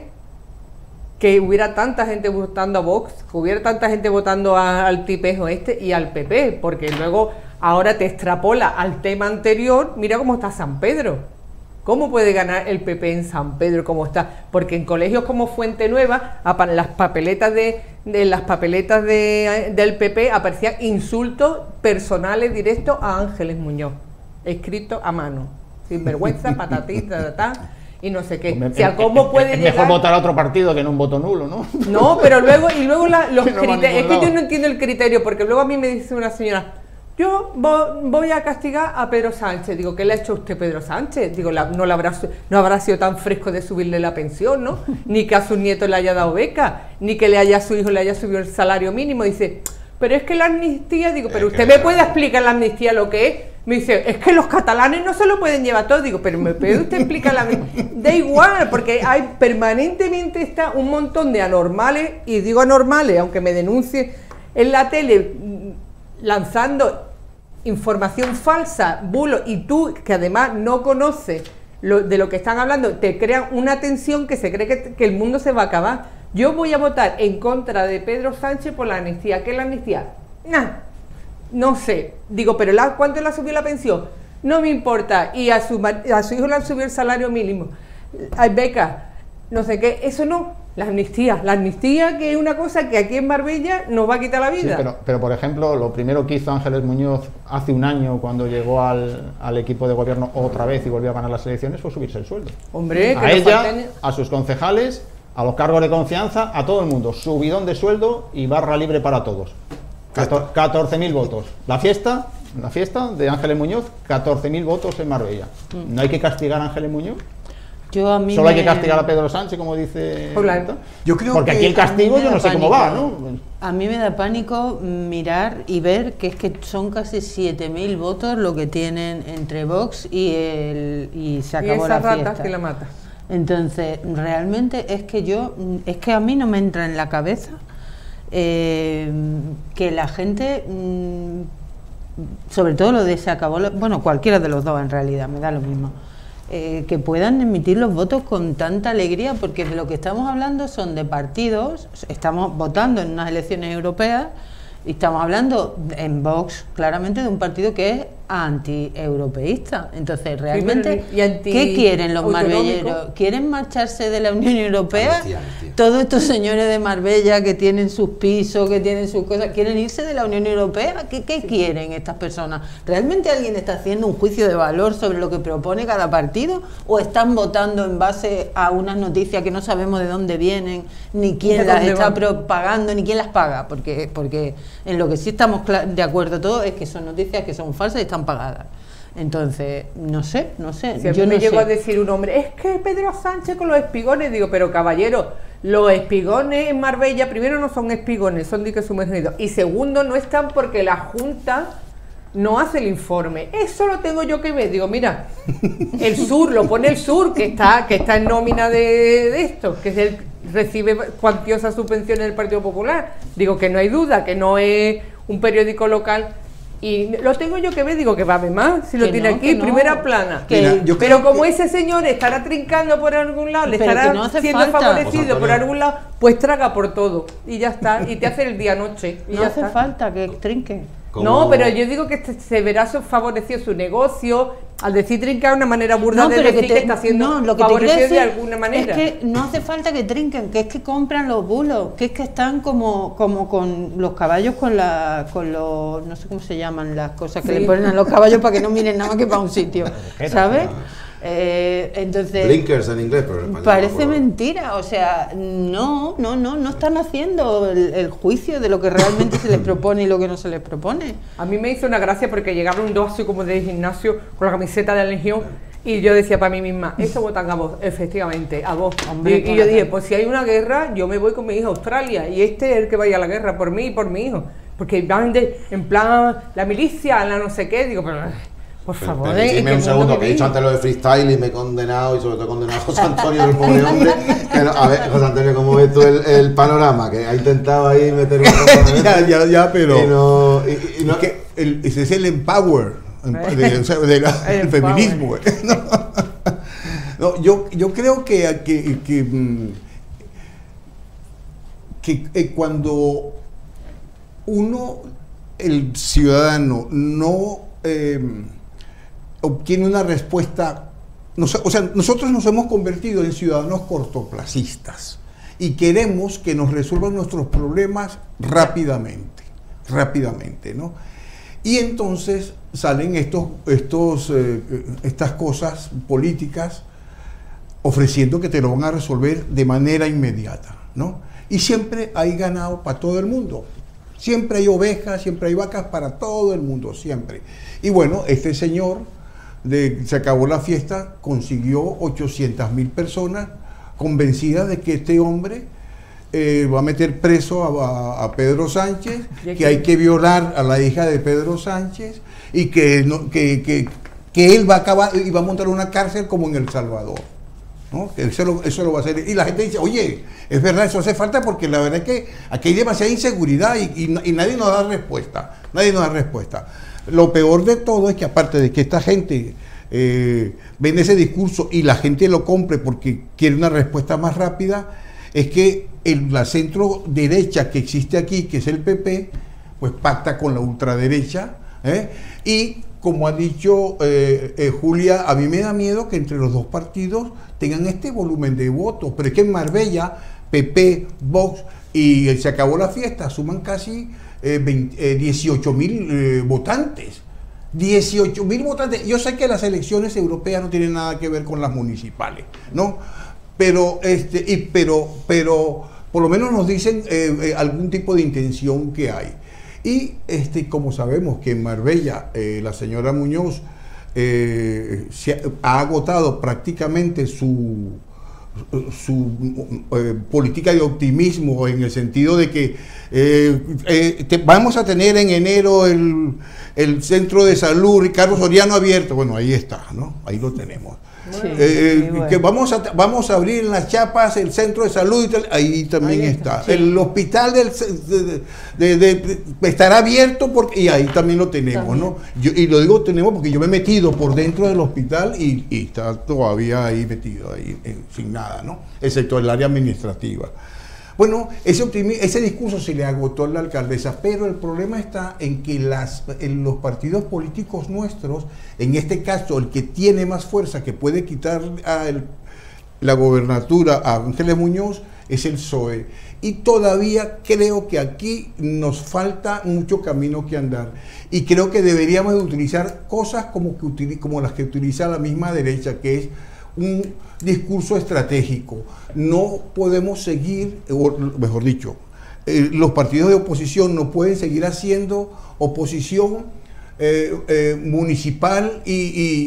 que hubiera tanta gente votando a Vox, que hubiera tanta gente votando a, al tipejo este y al P P, porque luego ahora te extrapola al tema anterior. Mira cómo está San Pedro, cómo puede ganar el P P en San Pedro, cómo está, porque en colegios como Fuente Nueva, las papeletas de, de las papeletas de, del P P aparecían insultos personales directos a Ángeles Muñoz, escrito a mano, sin vergüenza, patatita, tatatá, y no sé qué. Me, o sea, ¿cómo puede es llegar? Mejor votar a otro partido que en un voto nulo, ¿no? No, pero luego, y luego la, los no criterios, es que yo no entiendo el criterio, porque luego a mí me dice una señora, yo voy a castigar a Pedro Sánchez. Digo, ¿qué le ha hecho usted Pedro Sánchez? Digo, la, no, le habrá, no habrá sido tan fresco de subirle la pensión, ¿no? Ni que a sus nietos le haya dado beca, ni que le haya a su hijo le haya subido el salario mínimo. Dice, pero es que la amnistía, digo, pero usted me puede explicar la amnistía lo que es. Me dice, es que los catalanes no se lo pueden llevar todo. Digo, pero ¿me puede usted explicar la amnistía? Da igual, porque hay permanentemente está un montón de anormales, y digo anormales, aunque me denuncie en la tele, lanzando información falsa, bulo, y tú, que además no conoces lo, de lo que están hablando, te crean una tensión que se cree que, que el mundo se va a acabar. Yo voy a votar en contra de Pedro Sánchez por la amnistía. ¿Qué es la amnistía? Nah, no sé. Digo, pero la, ¿cuánto le ha subido la pensión? No me importa. Y a su, a su hijo le han subido el salario mínimo. Hay becas, no sé qué. Eso no. La amnistía. La amnistía, que es una cosa que aquí en Marbella nos va a quitar la vida. Sí, pero, pero, por ejemplo, lo primero que hizo Ángeles Muñoz hace un año, cuando llegó al, al equipo de gobierno otra vez y volvió a ganar las elecciones, fue subirse el sueldo. Hombre, a ella, falten... a sus concejales, a los cargos de confianza, a todo el mundo. Subidón de sueldo y barra libre para todos. catorce mil votos. La fiesta, la fiesta de Ángeles Muñoz, catorce mil votos en Marbella. ¿No hay que castigar a Ángeles Muñoz? Yo a mí Solo hay me... que castigar a Pedro Sánchez, como dice... Claro. Yo creo Porque que aquí el castigo yo no sé pánico. cómo va, ¿no? A mí me da pánico mirar y ver que es que son casi siete mil votos lo que tienen entre Vox y el y se acabó y la esa fiesta. rata que la mata. Entonces, realmente es que yo, es que a mí no me entra en la cabeza eh, que la gente, sobre todo lo de se acabó, la, bueno, cualquiera de los dos en realidad, me da lo mismo, eh, que puedan emitir los votos con tanta alegría, porque de lo que estamos hablando son de partidos, estamos votando en unas elecciones europeas, y estamos hablando en Vox claramente de un partido que es anti-europeísta. Entonces, realmente, sí, y anti ¿qué quieren los autonómico? Marbelleros? ¿Quieren marcharse de la Unión Europea? Amnistía, amnistía. Todos estos señores de Marbella que tienen sus pisos, que tienen sus cosas, ¿quieren irse de la Unión Europea? ¿Qué, qué sí. quieren estas personas? ¿Realmente alguien está haciendo un juicio de valor sobre lo que propone cada partido? ¿O están votando en base a unas noticias que no sabemos de dónde vienen, ni quién las está van? propagando, ni quién las paga? Porque, porque en lo que sí estamos de acuerdo todos es que son noticias que son falsas y están pagadas. Entonces, no sé, no sé. Si a mí yo me no llegó sé. a decir un hombre, es que Pedro Sánchez con los espigones, digo, pero caballero, los espigones en Marbella, primero no son espigones, son diques sumergidos, y segundo no están porque la Junta no hace el informe. Eso lo tengo yo que ver. Digo, mira, el sur, lo pone el sur, que está, que está en nómina de, de esto, que es el, recibe cuantiosas subvenciones del Partido Popular. Digo que no hay duda, que no es un periódico local. Y lo tengo yo que ver, digo que va a haber más, si lo Que tiene no, aquí, que no. primera plana. Que- Mira, yo pero creo como que- ese señor estará trincando por algún lado, le Pero estará que no hace siendo falta. favorecido Pues, por Antonio. algún lado, pues traga por todo. Y ya está, y te hace el día noche. Y No ya hace está. falta que trinquen. ¿Cómo? No, pero yo digo que este- se verá su- favorecido su negocio, al decir trincar es una manera burda de decir que, está siendo no, lo que te favorecido quiero de decir alguna manera. es que no hace falta que trinquen, que es que compran los bulos, que es que están como como con los caballos con la con los no sé cómo se llaman las cosas que Sí. le ponen a los caballos para que no miren nada más que para un sitio, ¿sabes? Eh, entonces Blinkers en inglés, pero en español. parece no me acuerdo. mentira, o sea, no, no, no, no están haciendo el, el juicio de lo que realmente se les propone y lo que no se les propone. A mí me hizo una gracia porque llegaron dos así como de gimnasio con la camiseta de la Legión Y yo decía para mí misma, eso votan a vos, efectivamente, a vos. Hombre, y, y yo dije, pues si hay una guerra, yo me voy con mi hija a Australia, y este es el que vaya a la guerra por mí y por mi hijo. Porque van de, en plan, la milicia, la no sé qué, digo, pero por favor, pero, pero, dime un segundo, que he dicho antes lo de freestyle y me he condenado, y sobre todo he condenado a José Antonio, el pobre hombre. Que no, a ver, José Antonio, ¿cómo ves tú el, el panorama? Que ha intentado ahí meter un ya, ya, ya, pero... Y no, y, y no, es que el, ese es el empower. De, o sea, de la, el feminismo. No, no, yo, yo creo que, que, que, que, que cuando uno, el ciudadano, no eh, obtiene una respuesta, no, o sea, nosotros nos hemos convertido en ciudadanos cortoplacistas y queremos que nos resuelvan nuestros problemas rápidamente, rápidamente, ¿no? Y entonces salen estos, estos, eh, estas cosas políticas ofreciendo que te lo van a resolver de manera inmediata, ¿no? Y siempre hay ganado para todo el mundo. Siempre hay ovejas, siempre hay vacas para todo el mundo, siempre. Y bueno, este señor, de, se acabó la fiesta, consiguió ochocientas mil personas convencidas de que este hombre Eh, va a meter preso a, a, a Pedro Sánchez, que hay que violar a la hija de Pedro Sánchez y que, no, que, que, que él va a acabar y va a montar una cárcel como en El Salvador, ¿no? Que eso lo, eso lo va a hacer. Y la gente dice, oye, es verdad, eso hace falta porque la verdad es que aquí hay demasiada inseguridad y, y, y nadie nos da respuesta, nadie nos da respuesta. Lo peor de todo es que aparte de que esta gente eh, vende ese discurso y la gente lo compre porque quiere una respuesta más rápida, es que el, la centro derecha que existe aquí, que es el P P, pues pacta con la ultraderecha, ¿eh? Y como ha dicho eh, eh, Julia, a mí me da miedo que entre los dos partidos tengan este volumen de votos, pero es que en Marbella, P P, Vox y eh, se acabó la fiesta, suman casi eh, veinte, eh, dieciocho mil eh, votantes. dieciocho mil votantes. Yo sé que las elecciones europeas no tienen nada que ver con las municipales, ¿no? Pero, este, y, pero, pero por lo menos nos dicen eh, eh, algún tipo de intención que hay. Y este, como sabemos que en Marbella eh, la señora Muñoz eh, se ha, ha agotado prácticamente su, su eh, política de optimismo, en el sentido de que eh, eh, te, vamos a tener en enero el, el centro de salud Ricardo Soriano abierto. Bueno, ahí está, ¿no? Ahí lo tenemos. Sí, eh, bueno. Que vamos a, vamos a abrir en las Chapas el centro de salud y tal, ahí también ahí está, está. Sí. El hospital del, de, de, de, de, estará abierto porque, y ahí también lo tenemos, también. ¿No? Yo, y lo digo tenemos porque yo me he metido por dentro del hospital y, y está todavía ahí metido, ahí, eh, sin nada, ¿no? Excepto el área administrativa. Bueno, ese, ese discurso se le agotó a la alcaldesa, pero el problema está en que las, en los partidos políticos nuestros, en este caso el que tiene más fuerza, que puede quitar a el, la gobernatura a Ángeles Muñoz, es el P S O E. Y todavía creo que aquí nos falta mucho camino que andar. Y creo que deberíamos utilizar cosas como, que, como las que utiliza la misma derecha, que es un discurso estratégico. No podemos seguir, o mejor dicho, eh, los partidos de oposición no pueden seguir haciendo oposición eh, eh, municipal y,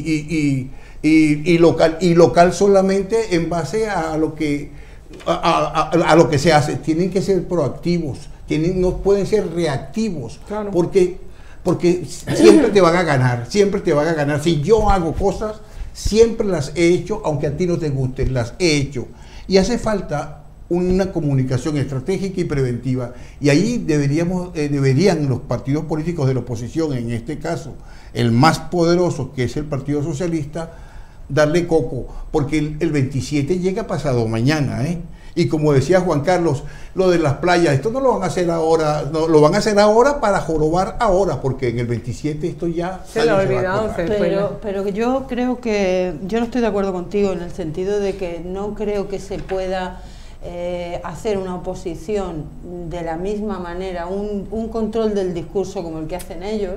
y, y, y, y, local, y local solamente en base a lo que, a, a, a lo que se hace. Tienen que ser proactivos, tienen, no pueden ser reactivos, claro. porque, porque siempre te van a ganar, siempre te van a ganar. Si yo hago cosas, siempre las he hecho, aunque a ti no te gusten, las he hecho. Y hace falta una comunicación estratégica y preventiva. Y ahí deberíamos, eh, deberían los partidos políticos de la oposición, en este caso, el más poderoso, que es el Partido Socialista, darle coco, porque el, el veintisiete llega pasado mañana, ¿eh? Y como decía Juan Carlos, lo de las playas, esto no lo van a hacer ahora, no, lo van a hacer ahora para jorobar ahora, porque en el veintisiete esto ya se lo ha olvidado. Pero, pero yo creo que, yo no estoy de acuerdo contigo en el sentido de que no creo que se pueda eh, hacer una oposición de la misma manera, un, un control del discurso como el que hacen ellos,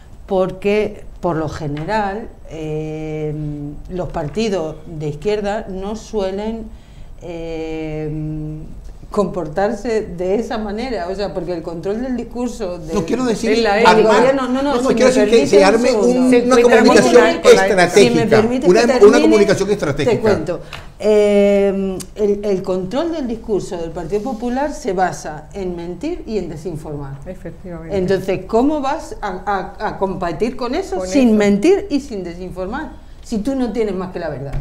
porque por lo general eh, los partidos de izquierda no suelen Eh, comportarse de esa manera, o sea, porque el control del discurso de, no quiero decir el armar, gobierno, no, no, no, no si quiero decir que se arme un, se una con comunicación la- estratégica, si me permites una, que una termine, comunicación estratégica. te cuento. Eh, el, el control del discurso del Partido Popular se basa en mentir y en desinformar. Efectivamente. Entonces, ¿cómo vas a, a, a combatir con eso Con sin eso. mentir y sin desinformar? Si tú no tienes más que la verdad.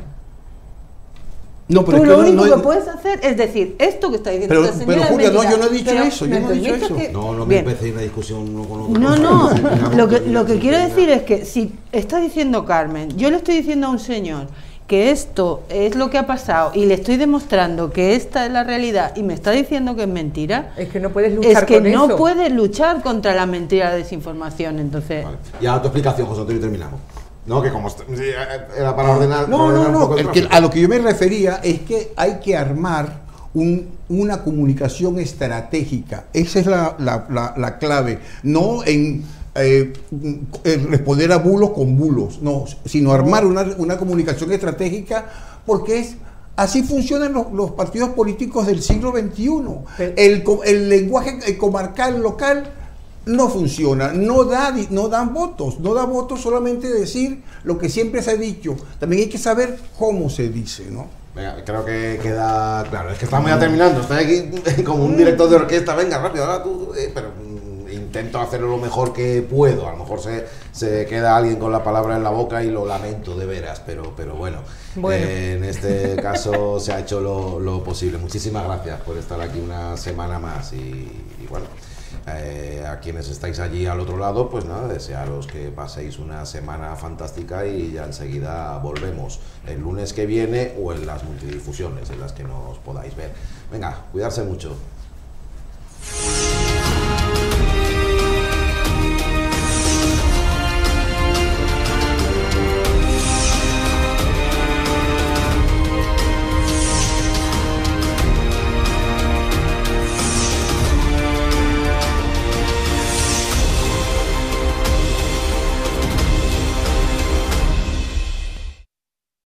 No, pero Tú es lo que no- único no- que puedes hacer es decir esto que está diciendo Pero- esta pero, señora. es Julia, no, mentira. yo no he dicho Pero eso, yo ¿me no he dicho permites eso. que- No, no me Bien. empecé una discusión uno con otro. No, no, Terminamos, lo que, terminamos, lo que quiero terminamos. decir es que si está diciendo Carmen, yo le estoy diciendo a un señor que esto es lo que ha pasado y le estoy demostrando que esta es la realidad y me está diciendo que es mentira, Es que no puedes luchar es que con no eso. puedes luchar contra la mentira, la desinformación. Entonces, Vale. Y ahora tu explicación, José Antonio, y terminamos. No, que como est- sí, era para ordenar. No, para ordenar no, un no. poco el el que- tráfico. a lo que yo me refería es que hay que armar un- una comunicación estratégica. Esa es la, la- la- la clave. No en, eh, en responder a bulos con bulos, no, sino armar una, una comunicación estratégica, porque es así funcionan los, los partidos políticos del siglo veintiuno. Pero- El, co- el lenguaje eh, comarcal, local, no funciona, no da, di- no dan votos, no da votos solamente decir lo que siempre se ha dicho, también hay que saber cómo se dice, ¿no? Venga, creo que queda claro. Es que estamos ya terminando. Estoy aquí como un director de orquesta. Venga, rápido, ahora tú. eh, pero mm, intento hacerlo lo mejor que puedo. A lo mejor se, se queda alguien con la palabra en la boca y lo lamento de veras. Pero, pero bueno, Bueno. eh, en este caso se ha hecho lo, lo posible. Muchísimas gracias por estar aquí una semana más. Y, y bueno. Eh, a quienes estáis allí al otro lado, pues nada, desearos que paséis una semana fantástica y ya enseguida volvemos el lunes que viene o en las multidifusiones en las que nos podáis ver. Venga, cuidarse mucho.